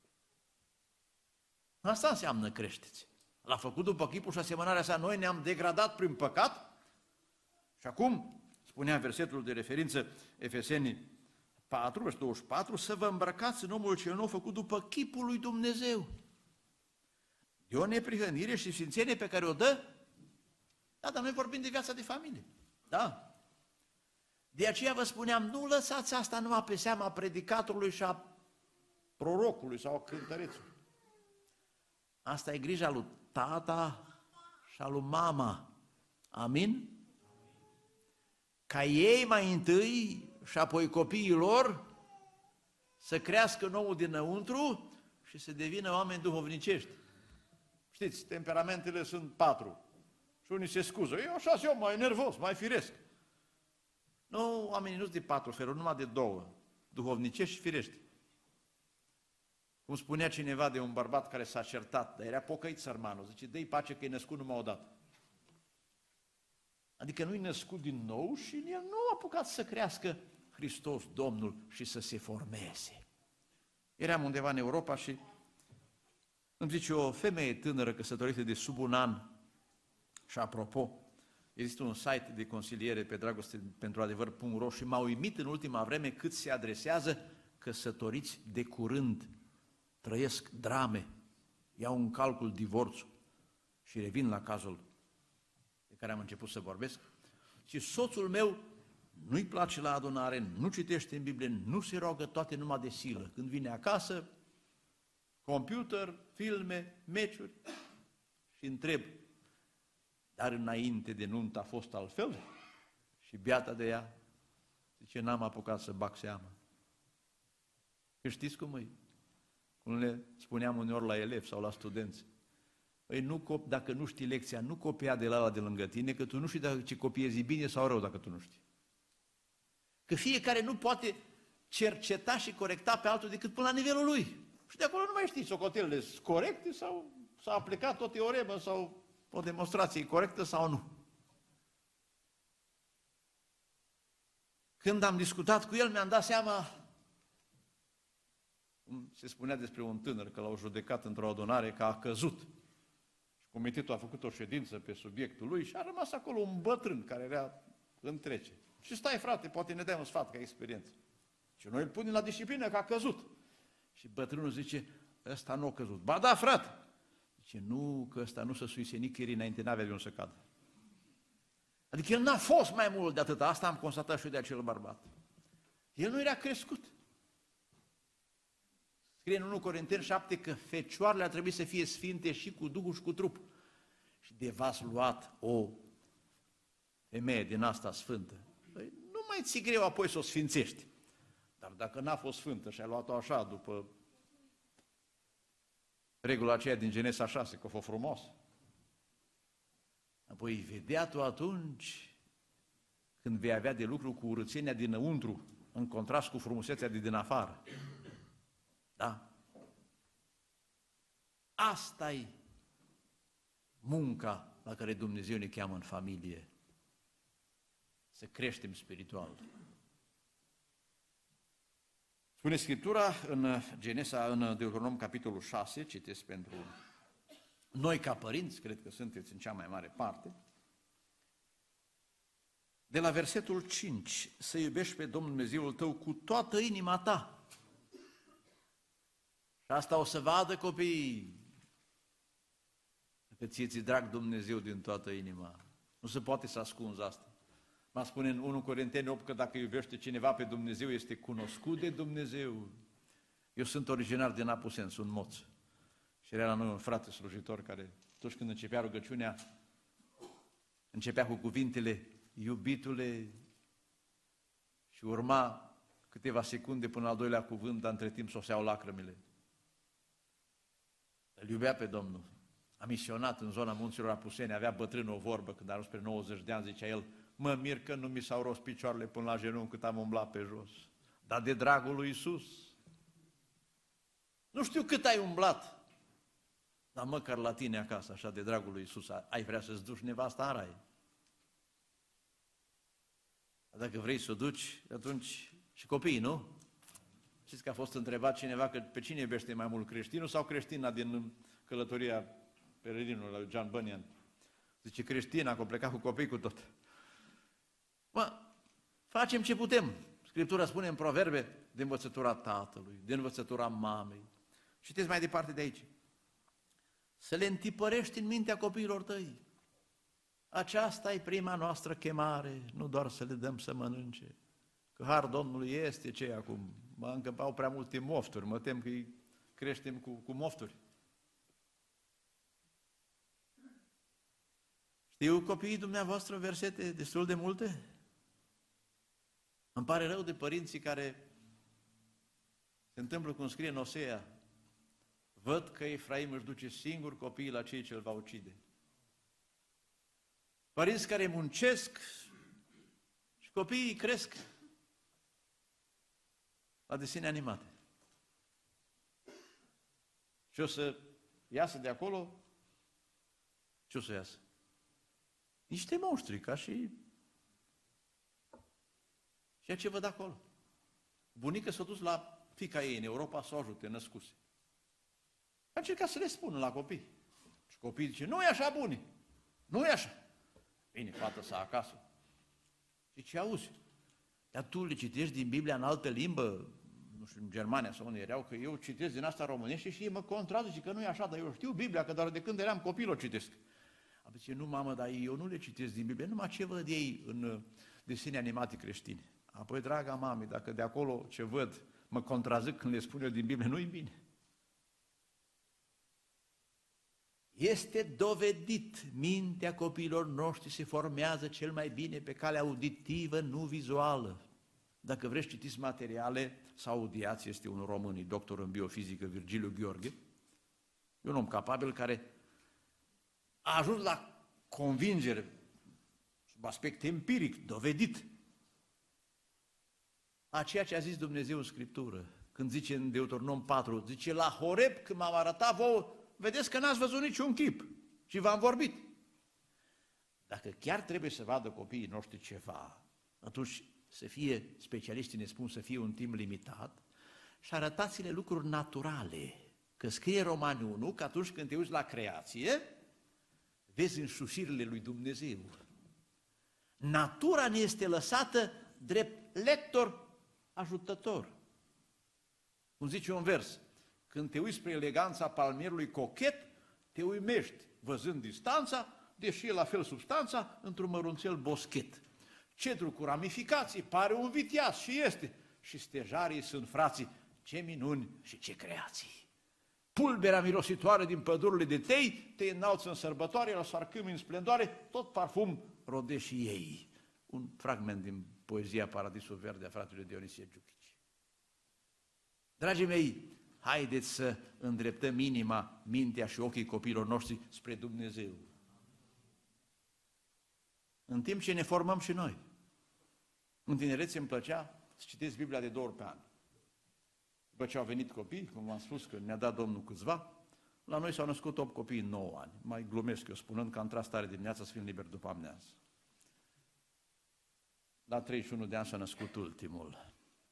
Asta înseamnă creșteți. L-a făcut după chipul și asemănarea sa, noi ne-am degradat prin păcat și acum, spunea versetul de referință Efeseni 4, versetul 24, să vă îmbrăcați în omul cel nou făcut după chipul lui Dumnezeu. De o neprihănire și sfințenie pe care o dă. Da, dar noi vorbim de viața de familie. Da. De aceea vă spuneam, nu lăsați asta numai pe seama predicatorului și a prorocului sau a cântărețului. Asta e grija lui tata și a lui mama. Amin? Ca ei mai întâi și apoi copiii lor să crească nouă dinăuntru și să devină oameni duhovnicești. Știți, temperamentele sunt 4. Și unii se scuză, eu așa sunt mai nervos, mai firesc. Nu, oamenii nu sunt de 4 feluri, numai de 2, duhovnicești și firești. Cum spunea cineva de un bărbat care s-a certat, dar era pocăit sărmanul, zice, dă-i pace că e născut numai odată. Adică nu-i născut din nou și el nu a apucat să crească Hristos, Domnul, și să se formeze. Eram undeva în Europa și îmi zice o femeie tânără căsătorită de sub un an, și apropo, există un site de consiliere pe dragoste pentru adevăr.ro și m-a uimit în ultima vreme cât se adresează căsătoriți de curând, trăiesc drame, iau în calcul divorțul și revin la cazul de care am început să vorbesc. Și soțul meu nu-i place la adunare, nu citește în Biblie, nu se roagă, toate numai de silă. Când vine acasă, computer, filme, meciuri și întreb, dar înainte de nuntă a fost altfel? Și beata de ea, zice, n-am apucat să bag seama. Că știți cum e? Cum le spuneam uneori la elevi sau la studenți. Păi nu, dacă nu știi lecția, nu copia de la ăla de lângă tine, că tu nu știi dacă ce copiezi bine sau rău dacă tu nu știi. Că fiecare nu poate cerceta și corecta pe altul decât până la nivelul lui. Și de acolo nu mai știi socotelele sunt corecte sau s-a aplicat o teoremă sau o demonstrație corectă sau nu. Când am discutat cu el, mi-am dat seama, cum se spunea despre un tânăr, că l-au judecat într-o adunare, că a căzut. Și comitetul a făcut o ședință pe subiectul lui și a rămas acolo un bătrân care era în trecere. Și stai, frate, poate ne dai un sfat ca experiență. Și noi îl punem la disciplină că a căzut. Și bătrânul zice, ăsta nu a căzut. Ba da, frate! Zice, nu, că ăsta nu se suise nicăieri înainte, n-avea de unde să cadă. Adică el n-a fost mai mult de atât. Asta am constatat și eu de acel bărbat. El nu era crescut. Scrie în 1 Corinteni 7 că fecioarele ar trebui să fie sfinte și cu Duhul și cu trup. Și de v-ați luat o femeie din asta sfântă. Păi, nu mai ți greu apoi să o sfințești. Dar dacă n-a fost sfântă și ai luat-o așa, după regula aceea din Genesa 6, că a fost frumos, apoi vedea tu atunci când vei avea de lucru cu urățenia dinăuntru, în contrast cu frumusețea de din afară. Da? Asta-i munca la care Dumnezeu ne cheamă în familie, să creștem spiritual. Spune Scriptura în Genesa, în Deuteronom, capitolul 6, citesc pentru noi ca părinți, cred că sunteți în cea mai mare parte, de la versetul 5, să iubești pe Domnul Dumnezeul tău cu toată inima ta. Și asta o să vadă copiii, că ție ți drag Dumnezeu din toată inima. Nu se poate să ascunzi asta. Mă spune în 1 Corinteni 8 că dacă iubește cineva pe Dumnezeu, este cunoscut de Dumnezeu. Eu sunt originar din Apuseni, sunt moț. Și era la noi un frate slujitor care, atunci când începea rugăciunea, începea cu cuvintele, iubitule, și urma câteva secunde până al doilea cuvânt, dar între timp soseau lacrimile. Îl iubea pe Domnul. A misionat în zona munților Apuseni, avea bătrân o vorbă, când a ajuns spre 90 de ani, zicea el, mă mir că nu mi s-au rost picioarele până la genunchi cât am umblat pe jos. Dar de dragul lui Iisus. Nu știu cât ai umblat, dar măcar la tine acasă, așa de dragul lui Iisus, ai vrea să-ți duci nevasta în rai. Dacă vrei să o duci, atunci și copiii, nu? Știți că a fost întrebat cineva că pe cine iubește mai mult, creștinul sau creștina din călătoria pelerinului lui John Bunyan? Zice creștina, că a plecat cu copii cu tot. Mă, facem ce putem. Scriptura spune în Proverbe de învățătura tatălui, de învățătura mamei. Citeți mai departe de aici. Să le întipărești în mintea copiilor tăi. Aceasta e prima noastră chemare, nu doar să le dăm să mănânce. Că har Domnului este ce acum. Mă încăpau prea multe mofturi, mă tem că îi creștem cu mofturi. Știu copiii dumneavoastră versete destul de multe? Îmi pare rău de părinții care se întâmplă cum scrie în Osea. Văd că Efraim își duce singur copiii la cei ce îl va ucide. Părinți care muncesc și copiii cresc la desene animate. Și o să iasă de acolo, ce o să iasă? Niște monștri, ca și ceea ce văd acolo. Bunica s-a dus la fiica ei în Europa să o ajute, născuse. A încercat să le spună la copii. Și copiii zice, nu e așa, buni, nu e așa. Bine, fată sa acasă. Și ce auzi? Dar tu le citești din Biblia în altă limbă, nu știu, în Germania sau unde erau, că eu citesc din asta românește și ei mă contrazice că nu e așa, dar eu știu Biblia, că doar de când eram copil o citesc. Am zis, nu mamă, dar eu nu le citesc din Biblie, numai ce văd ei în desene animate creștine. Apoi, draga mami, dacă de acolo ce văd mă contrazic când le spun eu din Biblie, nu-i bine. Este dovedit, mintea copiilor noștri se formează cel mai bine pe calea auditivă, nu vizuală. Dacă vreți, citiți materiale sau audiați, este un român, doctor în biofizică, Virgiliu Gheorghe, e un om capabil care a ajuns la convingere, sub aspect empiric, dovedit, a ceea ce a zis Dumnezeu în Scriptură. Când zice în Deuteronom 4, zice, la Horeb, când m-am arătat vouă, vedeți că n-ați văzut niciun chip și v-am vorbit. Dacă chiar trebuie să vadă copiii noștri ceva, atunci să fie, specialiștii ne spun, să fie un timp limitat și arătați-le lucruri naturale. Că scrie Romani 1 că atunci când te uiți la creație, vezi înșușirile lui Dumnezeu. Natura ne este lăsată drept lector ajutător. Cum zice un vers, când te uiți spre eleganța palmierului cochet, te uimești văzând distanța, deși e la fel substanța, într-un mărunțel boschet. Cedru cu ramificații, pare un viteaz și este. Și stejarii sunt frații, ce minuni și ce creații. Pulberea mirositoare din pădurile de tei te înalță în sărbătoare, la sarcâmi în splendoare, tot parfum rode și ei. Un fragment din poezia Paradisul Verde a fratelui Dionisie Giuchici. Dragii mei, haideți să îndreptăm inima, mintea și ochii copiilor noștri spre Dumnezeu. În timp ce ne formăm și noi. În tinerețe îmi plăcea să citesc Biblia de 2 ori pe an. După ce au venit copii, cum v-am spus că ne-a dat Domnul câțiva, La noi s-au născut 8 copii în 9 ani. Mai glumesc eu spunând că am tras tare dimineața să fim liberi după amiază. La 31 de ani s-a născut ultimul.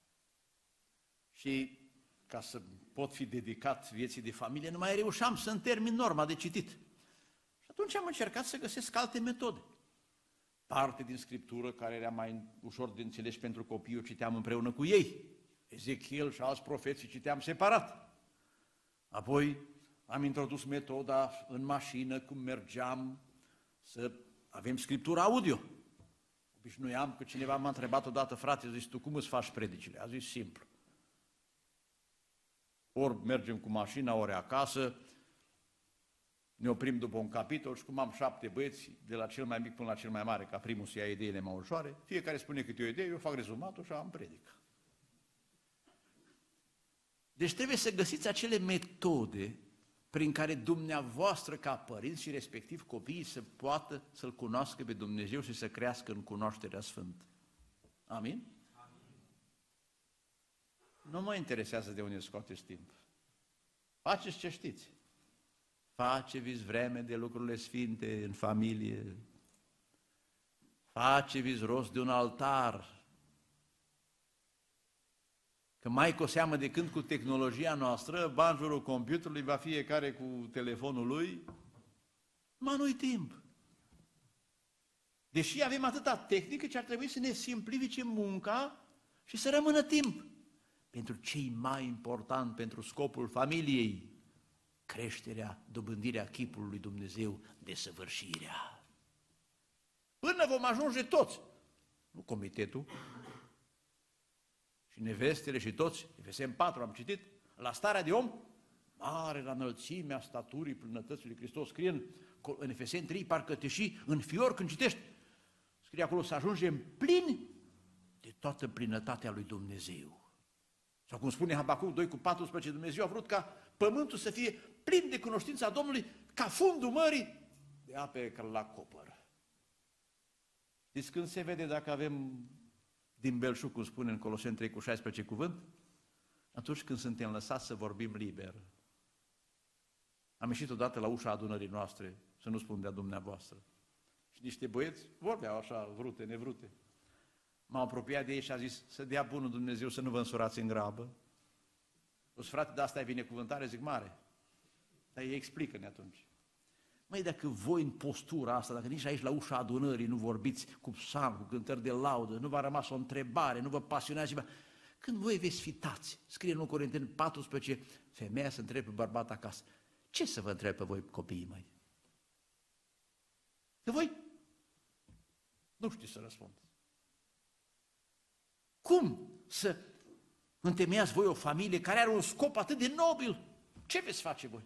Și ca să pot fi dedicat vieții de familie, nu mai reușeam să-mi termin norma de citit. Și atunci am încercat să găsesc alte metode. Parte din Scriptură, care era mai ușor de înțeles pentru copii, o citeam împreună cu ei. Ezechiel și alți profeți citeam separat. Apoi am introdus metoda în mașină, cum mergeam, să avem Scriptura audio. Obișnuiam că cineva m-a întrebat odată, frate, zis, tu cum îți faci predicile? A zis, simplu. Ori mergem cu mașina, ori acasă, ne oprim după un capitol și cum am 7 băieți, de la cel mai mic până la cel mai mare, ca primul să ia ideile mai ușoare, fiecare spune câte o idee, eu fac rezumatul și am predică. Deci trebuie să găsiți acele metode prin care dumneavoastră ca părinți și respectiv copiii să poată să-L cunoască pe Dumnezeu și să crească în cunoașterea Sfântă. Amin? Nu mă interesează de unde scoateți timp. Faceți ce știți. Faceți vreme de lucrurile sfinte în familie. Faceți rost de un altar. Că mai cu seamă de când cu tehnologia noastră, ba în jurul computerului, va fiecare cu telefonul lui, mă nu-i timp. Deși avem atâta tehnică, ce ar trebui să ne simplifice munca și să rămână timp. Pentru cei mai important, pentru scopul familiei, creșterea, dobândirea chipului lui Dumnezeu, desăvârșirea. Până vom ajunge toți, nu comitetul, și nevestele și toți, Efeseni 4 am citit, la starea de om, mare la înălțimea staturii plinătății lui Hristos, scrie în Efeseni 3, parcă te și în fior când citești, scrie acolo să ajungem plini de toată plinătatea lui Dumnezeu. Sau cum spune Habacuc 2 cu 14, Dumnezeu a vrut ca pământul să fie plin de cunoștința Domnului, ca fundul mării de ape ca la copăr. Știți când se vede dacă avem din belșug, cum spune în Coloseni 3 cu 16 cuvânt? Atunci când suntem lăsați să vorbim liber. Am ieșit odată la ușa adunării noastre, să nu spun de-a dumneavoastră. Și niște băieți vorbeau așa, vrute, nevrute. M-am apropiat de ei și a zis, să dea bunul Dumnezeu să nu vă însurați în grabă. O să, frate, de asta e binecuvântare, zic, mare. Dar ei explică-ne atunci. Măi, dacă voi în postura asta, dacă nici aici la ușa adunării nu vorbiți cu psalm, cu cântări de laudă, nu v-a rămas o întrebare, nu vă pasionează ceva, când voi veți fi tați, scrie în 1 Corinteni 14, femeia să întrebe pe bărbat acasă, ce să vă întreb pe voi copiii mei? Că voi nu știți să răspundeți. Cum să întemeiați voi o familie care are un scop atât de nobil? Ce veți face voi?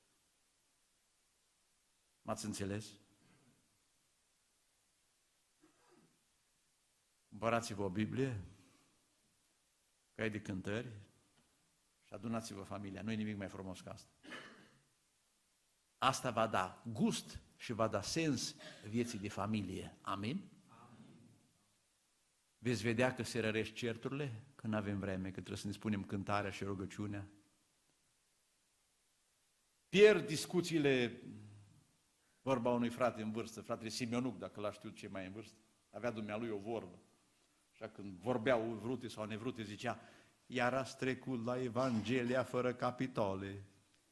M-ați înțeles? Cumpărați-vă o Biblie, cai de cântări și adunați-vă familia. Nu e nimic mai frumos ca asta. Asta va da gust și va da sens vieții de familie. Amin? Veți vedea că se răresc certurile, că nu avem vreme, că trebuie să ne spunem cântarea și rugăciunea. Pierd discuțiile, vorba unui frate în vârstă, fratele Simeonuc, dacă l-a știut ce mai în vârstă, avea dumnealui o vorbă. Așa când vorbeau vrute sau nevrute, zicea, iar ați trecut la Evanghelia fără capitole.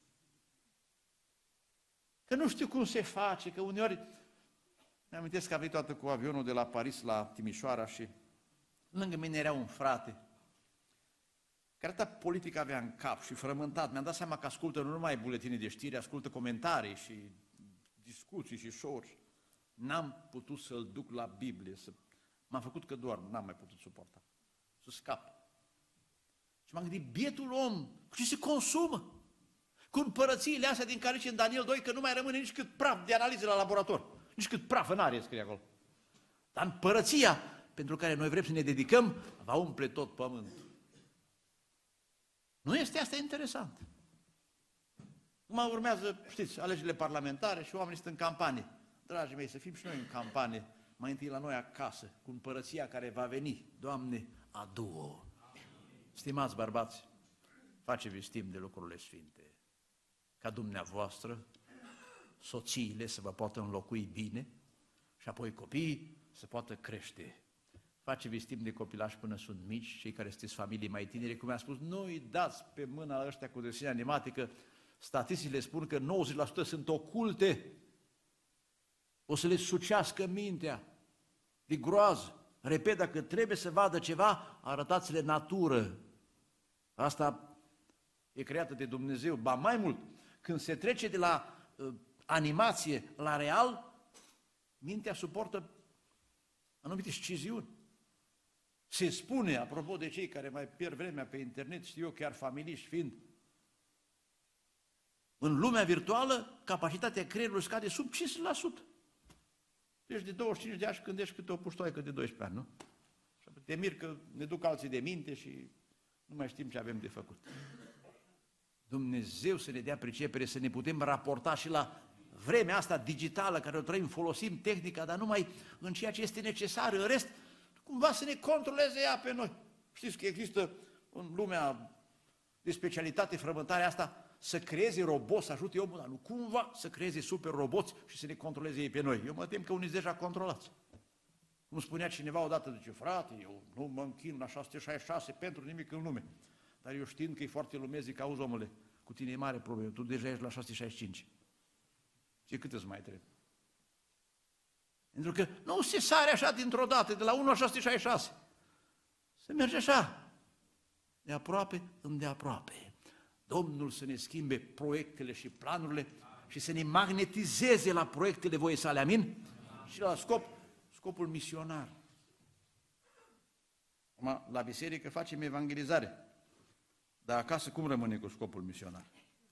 Că nu știu cum se face, că uneori, mi-amintesc că a venit toată cu avionul de la Paris la Timișoara și lângă mine era un frate care atâta politică avea în cap și frământat. Mi-am dat seama că ascultă nu numai buletine de știri, ascultă comentarii și discuții și show-uri. N-am putut să-l duc la Biblie, m-am făcut că doar, n-am mai putut suporta, să scap. Și m-am gândit, bietul om, cu ce se consumă? Cu împărățiile astea din care zice în Daniel 2 că nu mai rămâne nici cât praf de analiză la laborator, nici cât praf în aer scrie acolo. Dar împărăția pentru care noi vrem să ne dedicăm va umple tot pământul. Nu este asta interesant? Acum urmează, știți, alegerile parlamentare și oamenii sunt în campanie. Dragii mei, să fim și noi în campanie, mai întâi la noi acasă, cu împărăția care va veni. Doamne, adu-o! Stimați bărbați, faceți timp de lucrurile sfinte. ca dumneavoastră, soțiile să vă poată înlocui bine și apoi copiii să poată crește. Faceți timp de copilași până sunt mici, cei care sunteți familii mai tinere, cum am spus, nu îi dați pe mâna ăștia cu desene animate, că statisticile spun că 90% sunt oculte. O să le sucească mintea de groază. Repet, dacă trebuie să vadă ceva, arătați-le natură. Asta e creată de Dumnezeu. Ba mai mult, când se trece de la animație la real, mintea suportă anumite sciziuni. Se spune, apropo de cei care mai pierd vremea pe internet, știu eu, chiar familiști fiind, în lumea virtuală, capacitatea creierului scade sub 5%. Deci de 25 de ani și gândești câte o puștoaică de 12 ani, nu? Și te mir că ne duc alții de minte și nu mai știm ce avem de făcut. Dumnezeu să ne dea pricepere, să ne putem raporta și la vremea asta digitală care o trăim, folosim tehnica, dar numai în ceea ce este necesar, în rest, cumva să ne controleze ea pe noi. Știți că există în lumea de specialitate frământarea asta, să creeze roboți, să ajute omul, dar nu cumva să creeze super roboți și să ne controleze ei pe noi. Eu mă tem că unii sunt deja controlați. Cum spunea cineva odată, zice, frate, eu nu mă închin la 666 pentru nimic în lume. Dar eu știind că e foarte lumea, zic, auzi omule, cu tine e mare problemă, tu deja ești la 665. Ce cât îți mai trebuie? Pentru că nu se sare așa dintr-o dată, de la 1 la 666. Se merge așa, de aproape îndeaproape. Domnul să ne schimbe proiectele și planurile și să ne magnetizeze la proiectele voiei sale, amin? Și la scopul misionar. Acum, la biserică facem evangelizare, dar acasă cum rămâne cu scopul misionar?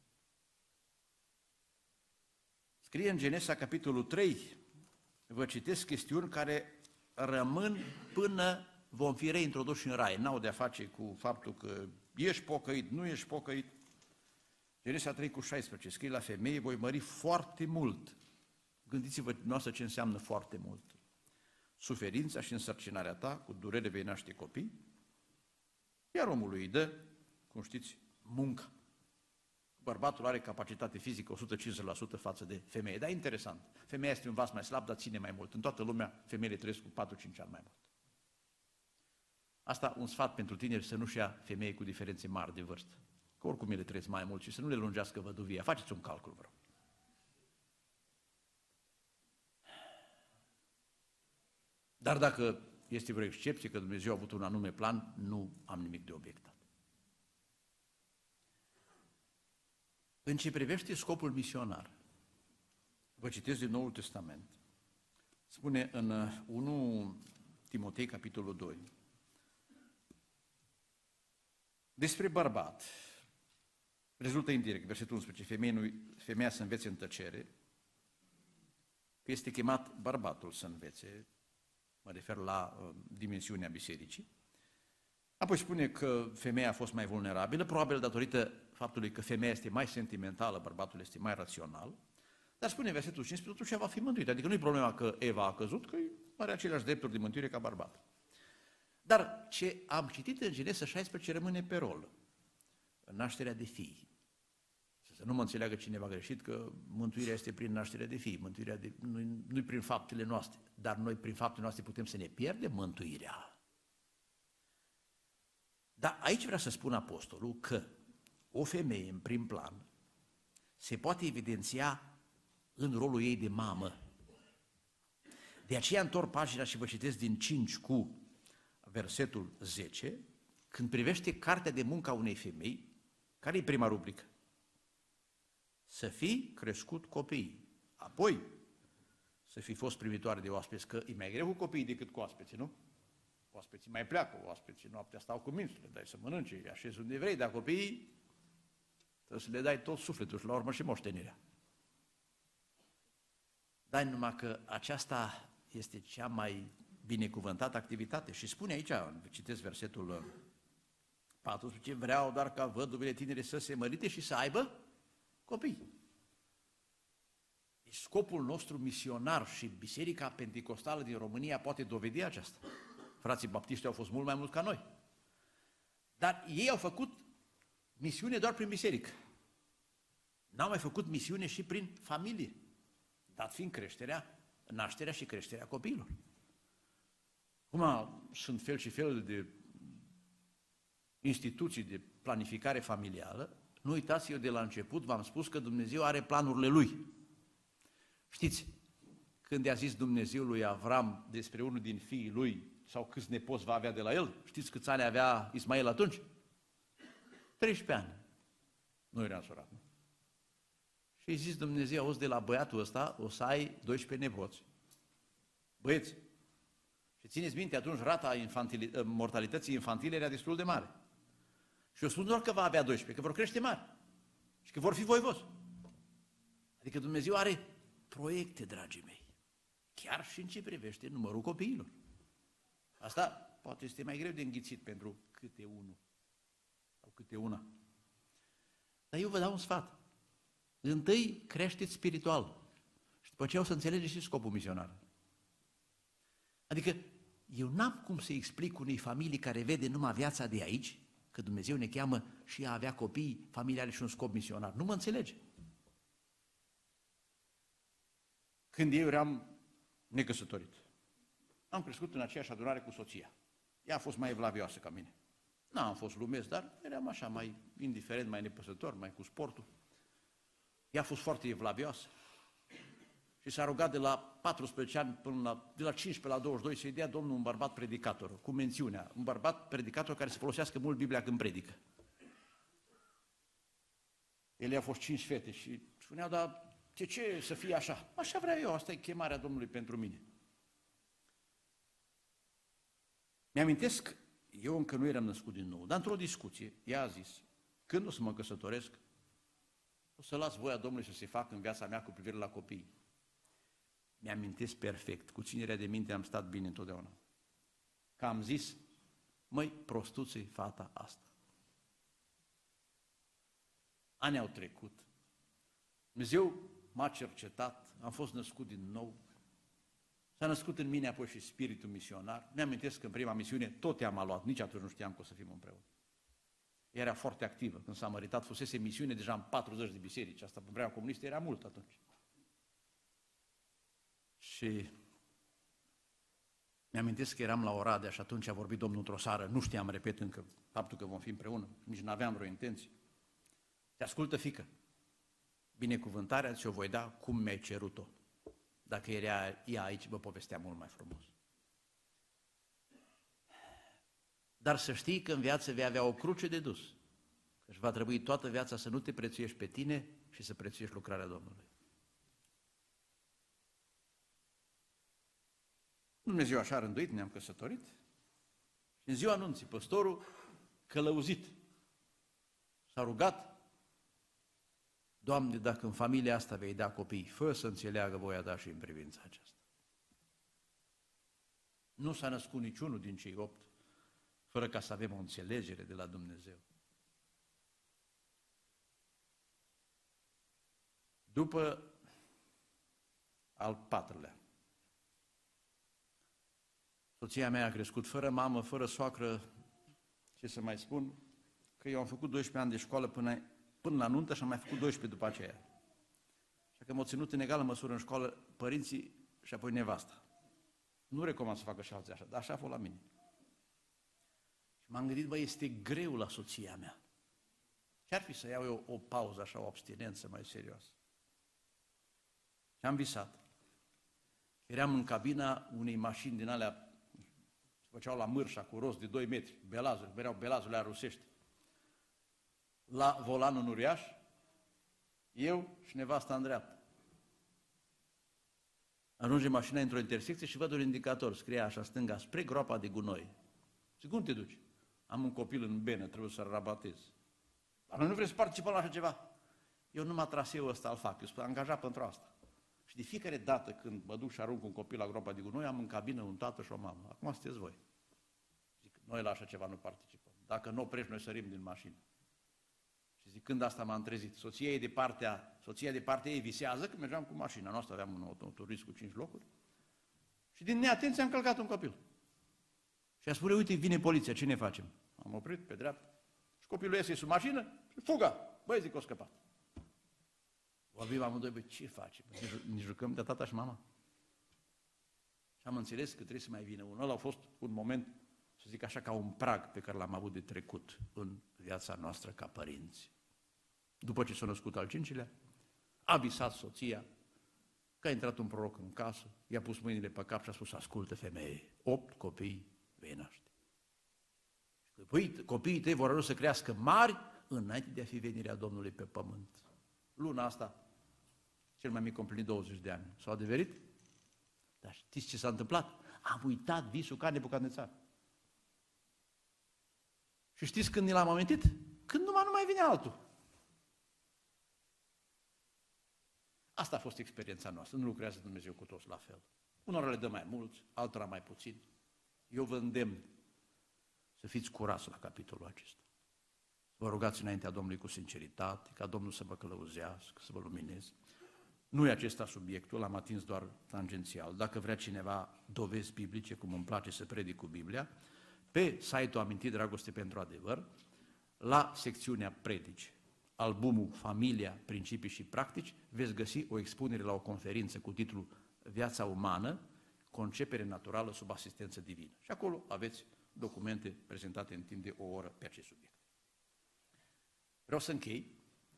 Scrie în Genesa, capitolul 3, vă citesc chestiuni care rămân până vom fi reintroduși în rai. N-au de-a face cu faptul că ești pocăit, nu ești pocăit. Genesa 3:16, scrie la femeie, voi mări foarte mult. Gândiți-vă noastră ce înseamnă foarte mult. Suferința și însărcinarea ta, cu durere vei naște copii, iar omului îi dă, cum știți, muncă. Bărbatul are capacitate fizică 150% față de femeie, dar e interesant. Femeia este un vas mai slab, dar ține mai mult. În toată lumea, femeile trăiesc cu 4-5 ani mai mult. Asta un sfat pentru tineri, să nu-și ia femeie cu diferențe mari de vârstă. Că oricum ele trăiesc mai mult și să nu le lungească văduvia. Faceți un calcul, vă rog. Dar dacă este vreo excepție, că Dumnezeu a avut un anume plan, nu am nimic de obiectat. În ce privește scopul misionar, vă citesc din Noul Testament, spune în 1 Timotei, capitolul 2, despre bărbat, rezultă indirect, versetul 11, femeia să învețe în tăcere, că este chemat bărbatul să învețe, mă refer la dimensiunea bisericii. Apoi spune că femeia a fost mai vulnerabilă, probabil datorită faptului că femeia este mai sentimentală, bărbatul este mai rațional, dar spune versetul 15, totuși ea va fi mântuită, adică nu e problema că Eva a căzut, că are aceleași drepturi de mântuire ca bărbat. Dar ce am citit în Genesa 16 rămâne pe rol, nașterea de fii. Să nu mă înțeleagă cineva greșit că mântuirea este prin nașterea de fii, mântuirea nu-i prin faptele noastre, dar noi prin faptele noastre putem să ne pierdem mântuirea. Dar aici vrea să spun apostolul că o femeie în prim plan se poate evidenția în rolul ei de mamă. De aceea întorc pagina și vă citesc din 5 cu versetul 10, când privește cartea de muncă a unei femei, care e prima rubrică? Să fii crescut copiii, apoi să fii fost primitoare de oaspeți, că e mai greu cu copiii decât cu oaspeții, nu? Oaspeții mai pleacă, oaspeții noaptea stau cu minți, le dai să mănânce, îi așezi unde vrei, dar copiii trebuie să le dai tot sufletul și la urmă și moștenirea. Dar numai că aceasta este cea mai binecuvântată activitate și spune aici, citesc versetul 14, vreau doar ca văduvele tinere să se mărite și să aibă copii. Scopul nostru misionar și Biserica Pentecostală din România poate dovedi aceasta. Frații baptiști au fost mult mai mulți ca noi. Dar ei au făcut misiune doar prin biserică. N-au mai făcut misiune și prin familie, dat fiind nașterea și creșterea copiilor. Acum sunt fel și fel de instituții de planificare familială. Nu uitați, eu de la început v-am spus că Dumnezeu are planurile Lui. Știți, când i-a zis Dumnezeu lui Avram despre unul din fiii lui sau câți nepoți va avea de la el, știți câți ani avea Ismael atunci? 13 ani. Nu era însurat, nu? Și i-a zis Dumnezeu, auzi, de la băiatul ăsta o să ai 12 nepoți. Băieți, și țineți minte, atunci rata mortalității infantile era destul de mare. Și eu spun doar că va avea 12, că vor crește mari și că vor fi voivozi. Adică Dumnezeu are proiecte, dragii mei, chiar și în ce privește numărul copiilor. Asta poate este mai greu de înghițit pentru câte unul sau câte una. Dar eu vă dau un sfat. Întâi creșteți spiritual și după aceea o să înțelegeți și scopul misionar. Adică eu n-am cum să explic unei familii care vede numai viața de aici, că Dumnezeu ne cheamă și a avea copii, familia are și un scop misionar. Nu mă înțelege. Când eu eram necăsătorit, am crescut în aceeași adunare cu soția. Ea a fost mai evlavioasă ca mine. N-am fost lumesc, dar eram așa, mai indiferent, mai nepăsător, mai cu sportul. Ea a fost foarte evlavioasă și s-a rugat de la 14 ani până de la 15 la 22 să-i dea Domnul un bărbat predicator, cu mențiunea, un bărbat predicator care să folosească mult Biblia când predică. Ele au fost 5 fete și spuneau, dar de ce să fie așa? Așa vreau eu, asta e chemarea Domnului pentru mine. Mi-amintesc, eu încă nu eram născut din nou, dar într-o discuție, ea a zis, când o să mă căsătoresc, o să las voia Domnului să se facă în viața mea cu privire la copii. Mi-amintesc perfect, cu ținerea de minte am stat bine întotdeauna. Că am zis, măi, prostuță-i fata asta. Ani au trecut, Dumnezeu m-a cercetat, am fost născut din nou, s-a născut în mine apoi și spiritul misionar. Mi-amintesc că în prima misiune tot ea m-a luat, nici atunci nu știam că o să fim împreună. Era foarte activă, când s-a măritat, fusese misiune deja în 40 de biserici, asta pe vremea comunistă era mult atunci. Și mi-amintesc că eram la Oradea și atunci a vorbit Domnul într-o seară, nu știam, repet încă, faptul că vom fi împreună, nici n-aveam vreo intenție. Te ascultă, fiică, binecuvântarea ți-o voi da cum mi-ai cerut-o. Dacă era ea aici, vă povestea mult mai frumos. Dar să știi că în viață vei avea o cruce de dus, că își va trebui toată viața să nu te prețuiești pe tine și să prețuiești lucrarea Domnului. Dumnezeu așa a rânduit, ne-am căsătorit și în ziua anunții, păstorul călăuzit s-a rugat, Doamne, dacă în familia asta vei da copii, fă să înțeleagă voia ta și în privința aceasta. Nu s-a născut niciunul din cei 8 fără ca să avem o înțelegere de la Dumnezeu. După al 4-lea, soția mea a crescut fără mamă, fără soacră, ce să mai spun, că eu am făcut 12 ani de școală până la nuntă și am mai făcut 12 după aceea. Așa că m-au ținut în egală măsură în școală părinții și apoi nevasta. Nu recomand să facă și alții așa, dar așa a fost la mine. Și m-am gândit, băi, este greu la soția mea. Ce-ar fi să iau eu o pauză, așa, o abstinență mai serioasă? Și am visat. Eram în cabina unei mașini din alea, se făceau la Mârșa, cu rost de 2 metri, belazuri, erau belazurile aia rusești. La volanul uriaș, eu și nevasta în dreapta. Ajunge mașina într-o intersecție și văd un indicator, scrie așa, stânga, spre groapa de gunoi. Zic, cum te duci? Am un copil în benă, trebuie să-l rabatez. Dar noi nu vrem să participăm la așa ceva. Eu numai traseul ăsta îl fac, eu sunt angajat pentru asta. Și de fiecare dată când mă duc și arunc un copil la groapa de gunoi, am în cabină un tată și o mamă. Acum sunteți voi. Zic, noi la așa ceva nu participăm. Dacă nu oprești, noi sărim din mașină. Și zicând asta m-am trezit. Soția de partea ei visează că mergeam cu mașina noastră, aveam un autoturism cu 5 locuri. Și din neatenție am călcat un copil. Și a spune, uite, vine poliția, ce ne facem? Am oprit pe dreapta. Și copilul iese sub mașină și fuga. Băi, zic, o scăpat. Vorbim amândoi, băi, ce facem? Ne jucăm de tata și mama? Și am înțeles că trebuie să mai vină unul. Ăla a fost un moment, să zic așa, ca un prag pe care l-am avut de trecut în viața noastră ca părinți. După ce s-a născut al cincilea, a visat soția că a intrat un proroc în casă, i-a pus mâinile pe cap și a spus, ascultă femeie, 8 copii vei naște. Păi, copiii tăi vor ajunge să crească mari înainte de a fi venirea Domnului pe pământ. Luna asta, cel mai mic a împlinit 20 de ani. S-a adeverit? Dar știți ce s-a întâmplat? Am uitat visul ca Nebucadnețar. Și știți când ni l-am amintit? Când nu mai vine altul. Asta a fost experiența noastră. Nu lucrează Dumnezeu cu toți la fel. Unora le dă mai mulți, altora mai puțin. Eu vă îndemn să fiți curați la capitolul acesta. Vă rugați înaintea Domnului cu sinceritate, ca Domnul să vă călăuzească, să vă lumineze. Nu e acesta subiectul, l-am atins doar tangențial. Dacă vrea cineva dovezi biblice, cum îmi place să predic cu Biblia, pe site-ul Amintit Dragoste pentru Adevăr, la secțiunea Predici, albumul Familia, Principii și Practici, veți găsi o expunere la o conferință cu titlul Viața umană, concepere naturală sub asistență divină. Și acolo aveți documente prezentate în timp de o oră pe acest subiect. Vreau să închei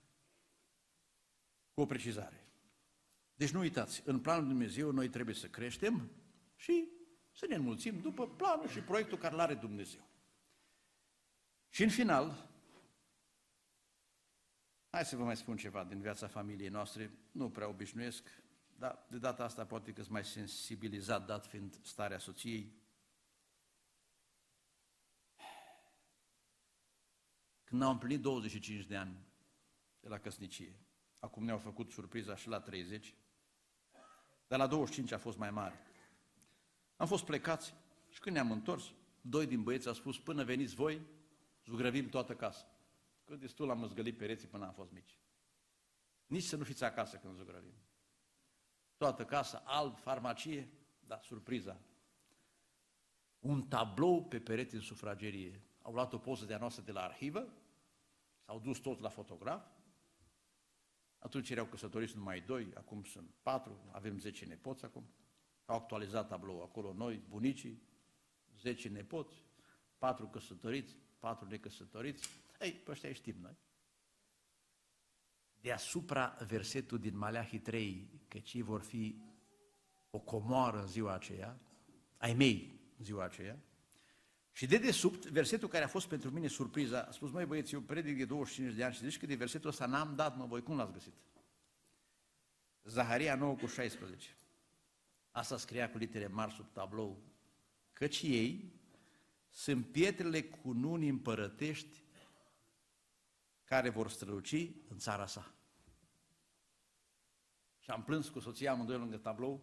cu o precizare. Deci nu uitați, în planul lui Dumnezeu noi trebuie să creștem și să ne înmulțim după planul și proiectul care l-are Dumnezeu. Și în final, hai să vă mai spun ceva din viața familiei noastre, nu prea obișnuiesc, dar de data asta poate că sunt mai sensibilizat, dat fiind starea soției. Când au împlinit 25 de ani de la căsnicie, acum ne-au făcut surpriza și la 30, dar la 25 a fost mai mare. Am fost plecați și când ne-am întors, 2 din băieți au spus, până veniți voi, zugrăvim toată casa. Că destul am măzgălit pereții până am fost mici. Nici să nu fiți acasă când zugrăvim. Toată casa, alb, farmacie, dar surpriza. Un tablou pe perete în sufragerie. Au luat o poză de-a noastră de la arhivă, s-au dus toți la fotograf. Atunci erau căsătoriți numai 2, acum sunt 4, avem 10 nepoți acum. Au actualizat tabloul acolo noi, bunicii, 10 nepoți, 4 căsătoriți, 4 necăsătoriți. Ei, pe ăștia știm noi. Deasupra versetul din Maleahi 3, că cei vor fi o comoară în ziua aceea, ai mei în ziua aceea, și de desubt, versetul care a fost pentru mine surpriza, a spus, măi băieți, eu predic de 25 de ani și zici că de versetul ăsta n-am dat, mă, voi cum l-ați găsit? Zaharia 9:16. Asta scria cu litere mari sub tablou, căci ei sunt pietrele cununii împărătești care vor străluci în țara sa. Și am plâns cu soția amândoi lângă tablou,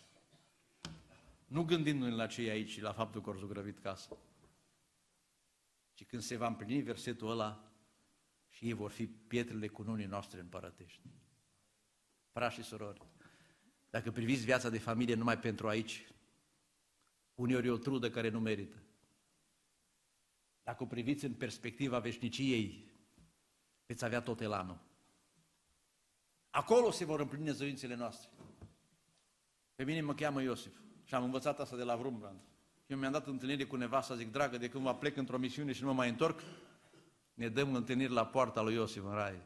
nu gândindu-ne la cei aici, la faptul că au zugrăvit casa, ci când se va împlini versetul ăla și ei vor fi pietrele cununii noastre împărătești. Frați și surori, dacă priviți viața de familie numai pentru aici, uneori e o trudă care nu merită. Dacă o priviți în perspectiva veșniciei, veți avea tot elanul. Acolo se vor împlini năzăințele noastre. Pe mine mă cheamă Iosif și am învățat asta de la Vrumbrand. Eu mi-am dat întâlnire cu nevasta, zic, dragă, de când mă plec într-o misiune și nu mă mai întorc, ne dăm întâlniri la poarta lui Iosif în rai.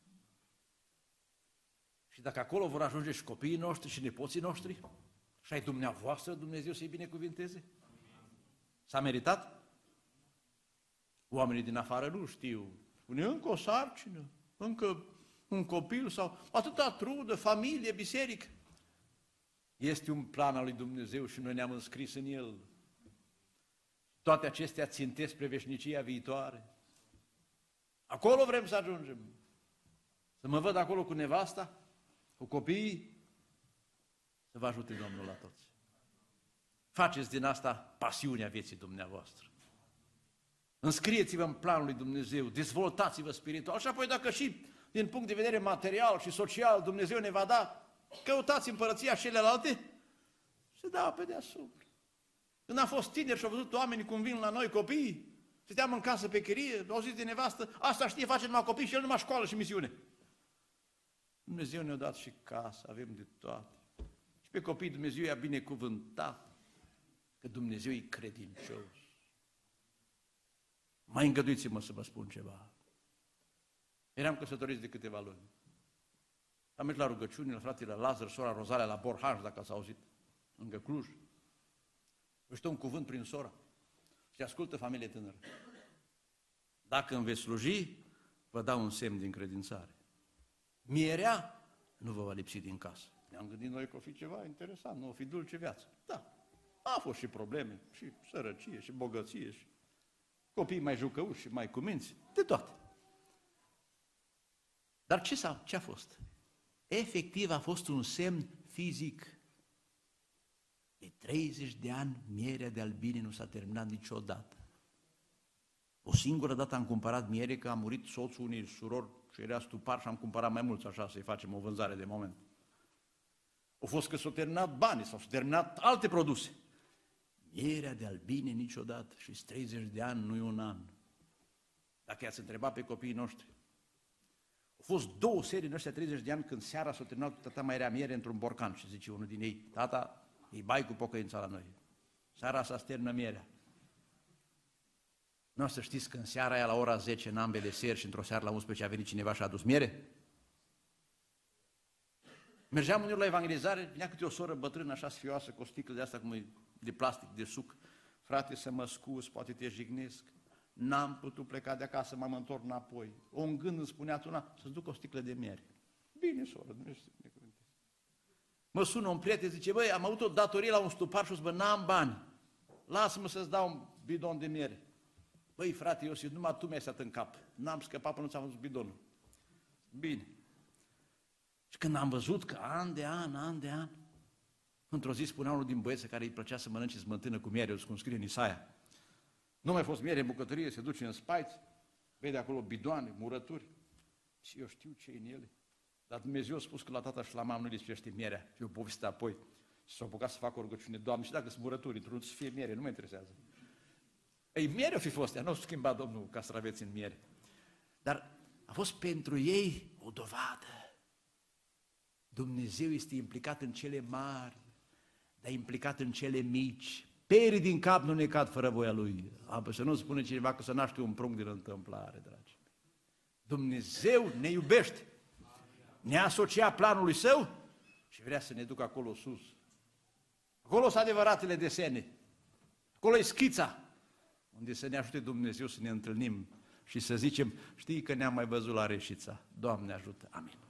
Și dacă acolo vor ajunge și copiii noștri și nepoții noștri, și ai dumneavoastră, Dumnezeu să-i binecuvinteze? S-a meritat? Oamenii din afară nu știu. Spune, încă o sarcină, încă un copil sau atâta trudă, familie, biserică. Este un plan al lui Dumnezeu și noi ne-am înscris în el. Toate acestea țintesc spre veșnicia viitoare. Acolo vrem să ajungem. Să mă văd acolo cu nevasta, cu copiii, să vă ajute Domnul la toți. Faceți din asta pasiunea vieții dumneavoastră. Înscrieți-vă în planul lui Dumnezeu, dezvoltați-vă spiritual și apoi dacă și din punct de vedere material și social Dumnezeu ne va da, căutați împărăția celelalte, se dau pe deasupra. Când am fost tineri și au văzut oamenii cum vin la noi copiii, stăteam în casă pe chirie, au zis de nevastă, asta știe face numai copii și el numai școală și misiune. Dumnezeu ne-a dat și casă, avem de toate. Și pe copii Dumnezeu i-a binecuvântat, că Dumnezeu e credincios. Mai îngăduiți-mă să vă spun ceva. Eram căsătoriți de câteva luni. Am mers la rugăciuni, la fratele Lazar, sora Rozalia, la Borhanj, dacă ați auzit, lângă Cluj. Își un cuvânt prin sora și ascultă, familie tânără. Dacă îmi veți sluji, vă dau un semn de încredințare. Mierea nu vă va lipsi din casă. Ne-am gândit noi că o fi ceva interesant, nu o fi dulce viață. Da, a fost și probleme, și sărăcie, și bogăție, și copii mai jucăuși și mai cuminți, de toate. Dar ce a fost? Efectiv a fost un semn fizic. De 30 de ani, mierea de albine nu s-a terminat niciodată. O singură dată am cumpărat miere, că a murit soțul unui surori și era stupar și am cumpărat mai mulți așa, să-i facem o vânzare de moment. Au fost că s-au terminat banii sau s-au terminat alte produse. Mierea de albine niciodată și 30 de ani, nu e un an. Dacă i-ați întrebat pe copiii noștri, au fost 2 serii în ăștia 30 de ani când seara s-au terminat, tata mai era miere într-un borcan și zice unul din ei, tata, e bai cu pocăința la noi. Seara asta se termină mierea. Nu o să știți că în seara aia la ora 10 în ambele seri și într-o seară la 11 a venit cineva și a adus miere? Mergeam uneori la evangelizare, vinea câte o soră bătrână așa sfioasă cu o sticlă de asta cum e de plastic, de suc. Frate, să mă scuz, poate te jignesc. N-am putut pleca de acasă, m-am întors înapoi. Un gând îmi spunea una, să-ți duc o sticlă de miere. Bine, soră, Dumnezeu să te binecuvânteze. Mă sună un prieten, zice, băi, am avut o datorie la un stupar și zic, n-am bani. Lasă-mă să-ți dau un bidon de miere. Băi, frate Iosif, numai tu mi-ai stat în cap. N-am scăpat până nu ți-am văzut bidonul. Bine. Și când am văzut că an de an, într-o zi spunea unul din băieți care îi plăcea să mănânce smântână cu miere, cum scrie în Isaia. Nu mai fost miere în bucătărie, se duce în spaiți, vede acolo bidoane, murături. Și eu știu ce e în ele. Dar Dumnezeu a spus că la tata și la mamă nu le sfiește mierea. Și eu povestea apoi. Și s-au apucat să facă o rugăciune. Doamne, și dacă sunt murături, într-un să fie miere, nu mă interesează. Ei, miere o fi fost ea, nu o schimba Domnul castraveți în miere. Dar a fost pentru ei o dovadă. Dumnezeu este implicat în cele mari, dar implicat în cele mici. Perii din cap nu ne cad fără voia Lui. Să nu spune cineva că se naște un prunc din întâmplare, dragi. Dumnezeu ne iubește, ne-a asociat planului Său și vrea să ne ducă acolo sus. Acolo sunt adevăratele desene, acolo e schița, unde să ne ajute Dumnezeu să ne întâlnim și să zicem, știi că ne-am mai văzut la Reșița. Doamne ajută, amin.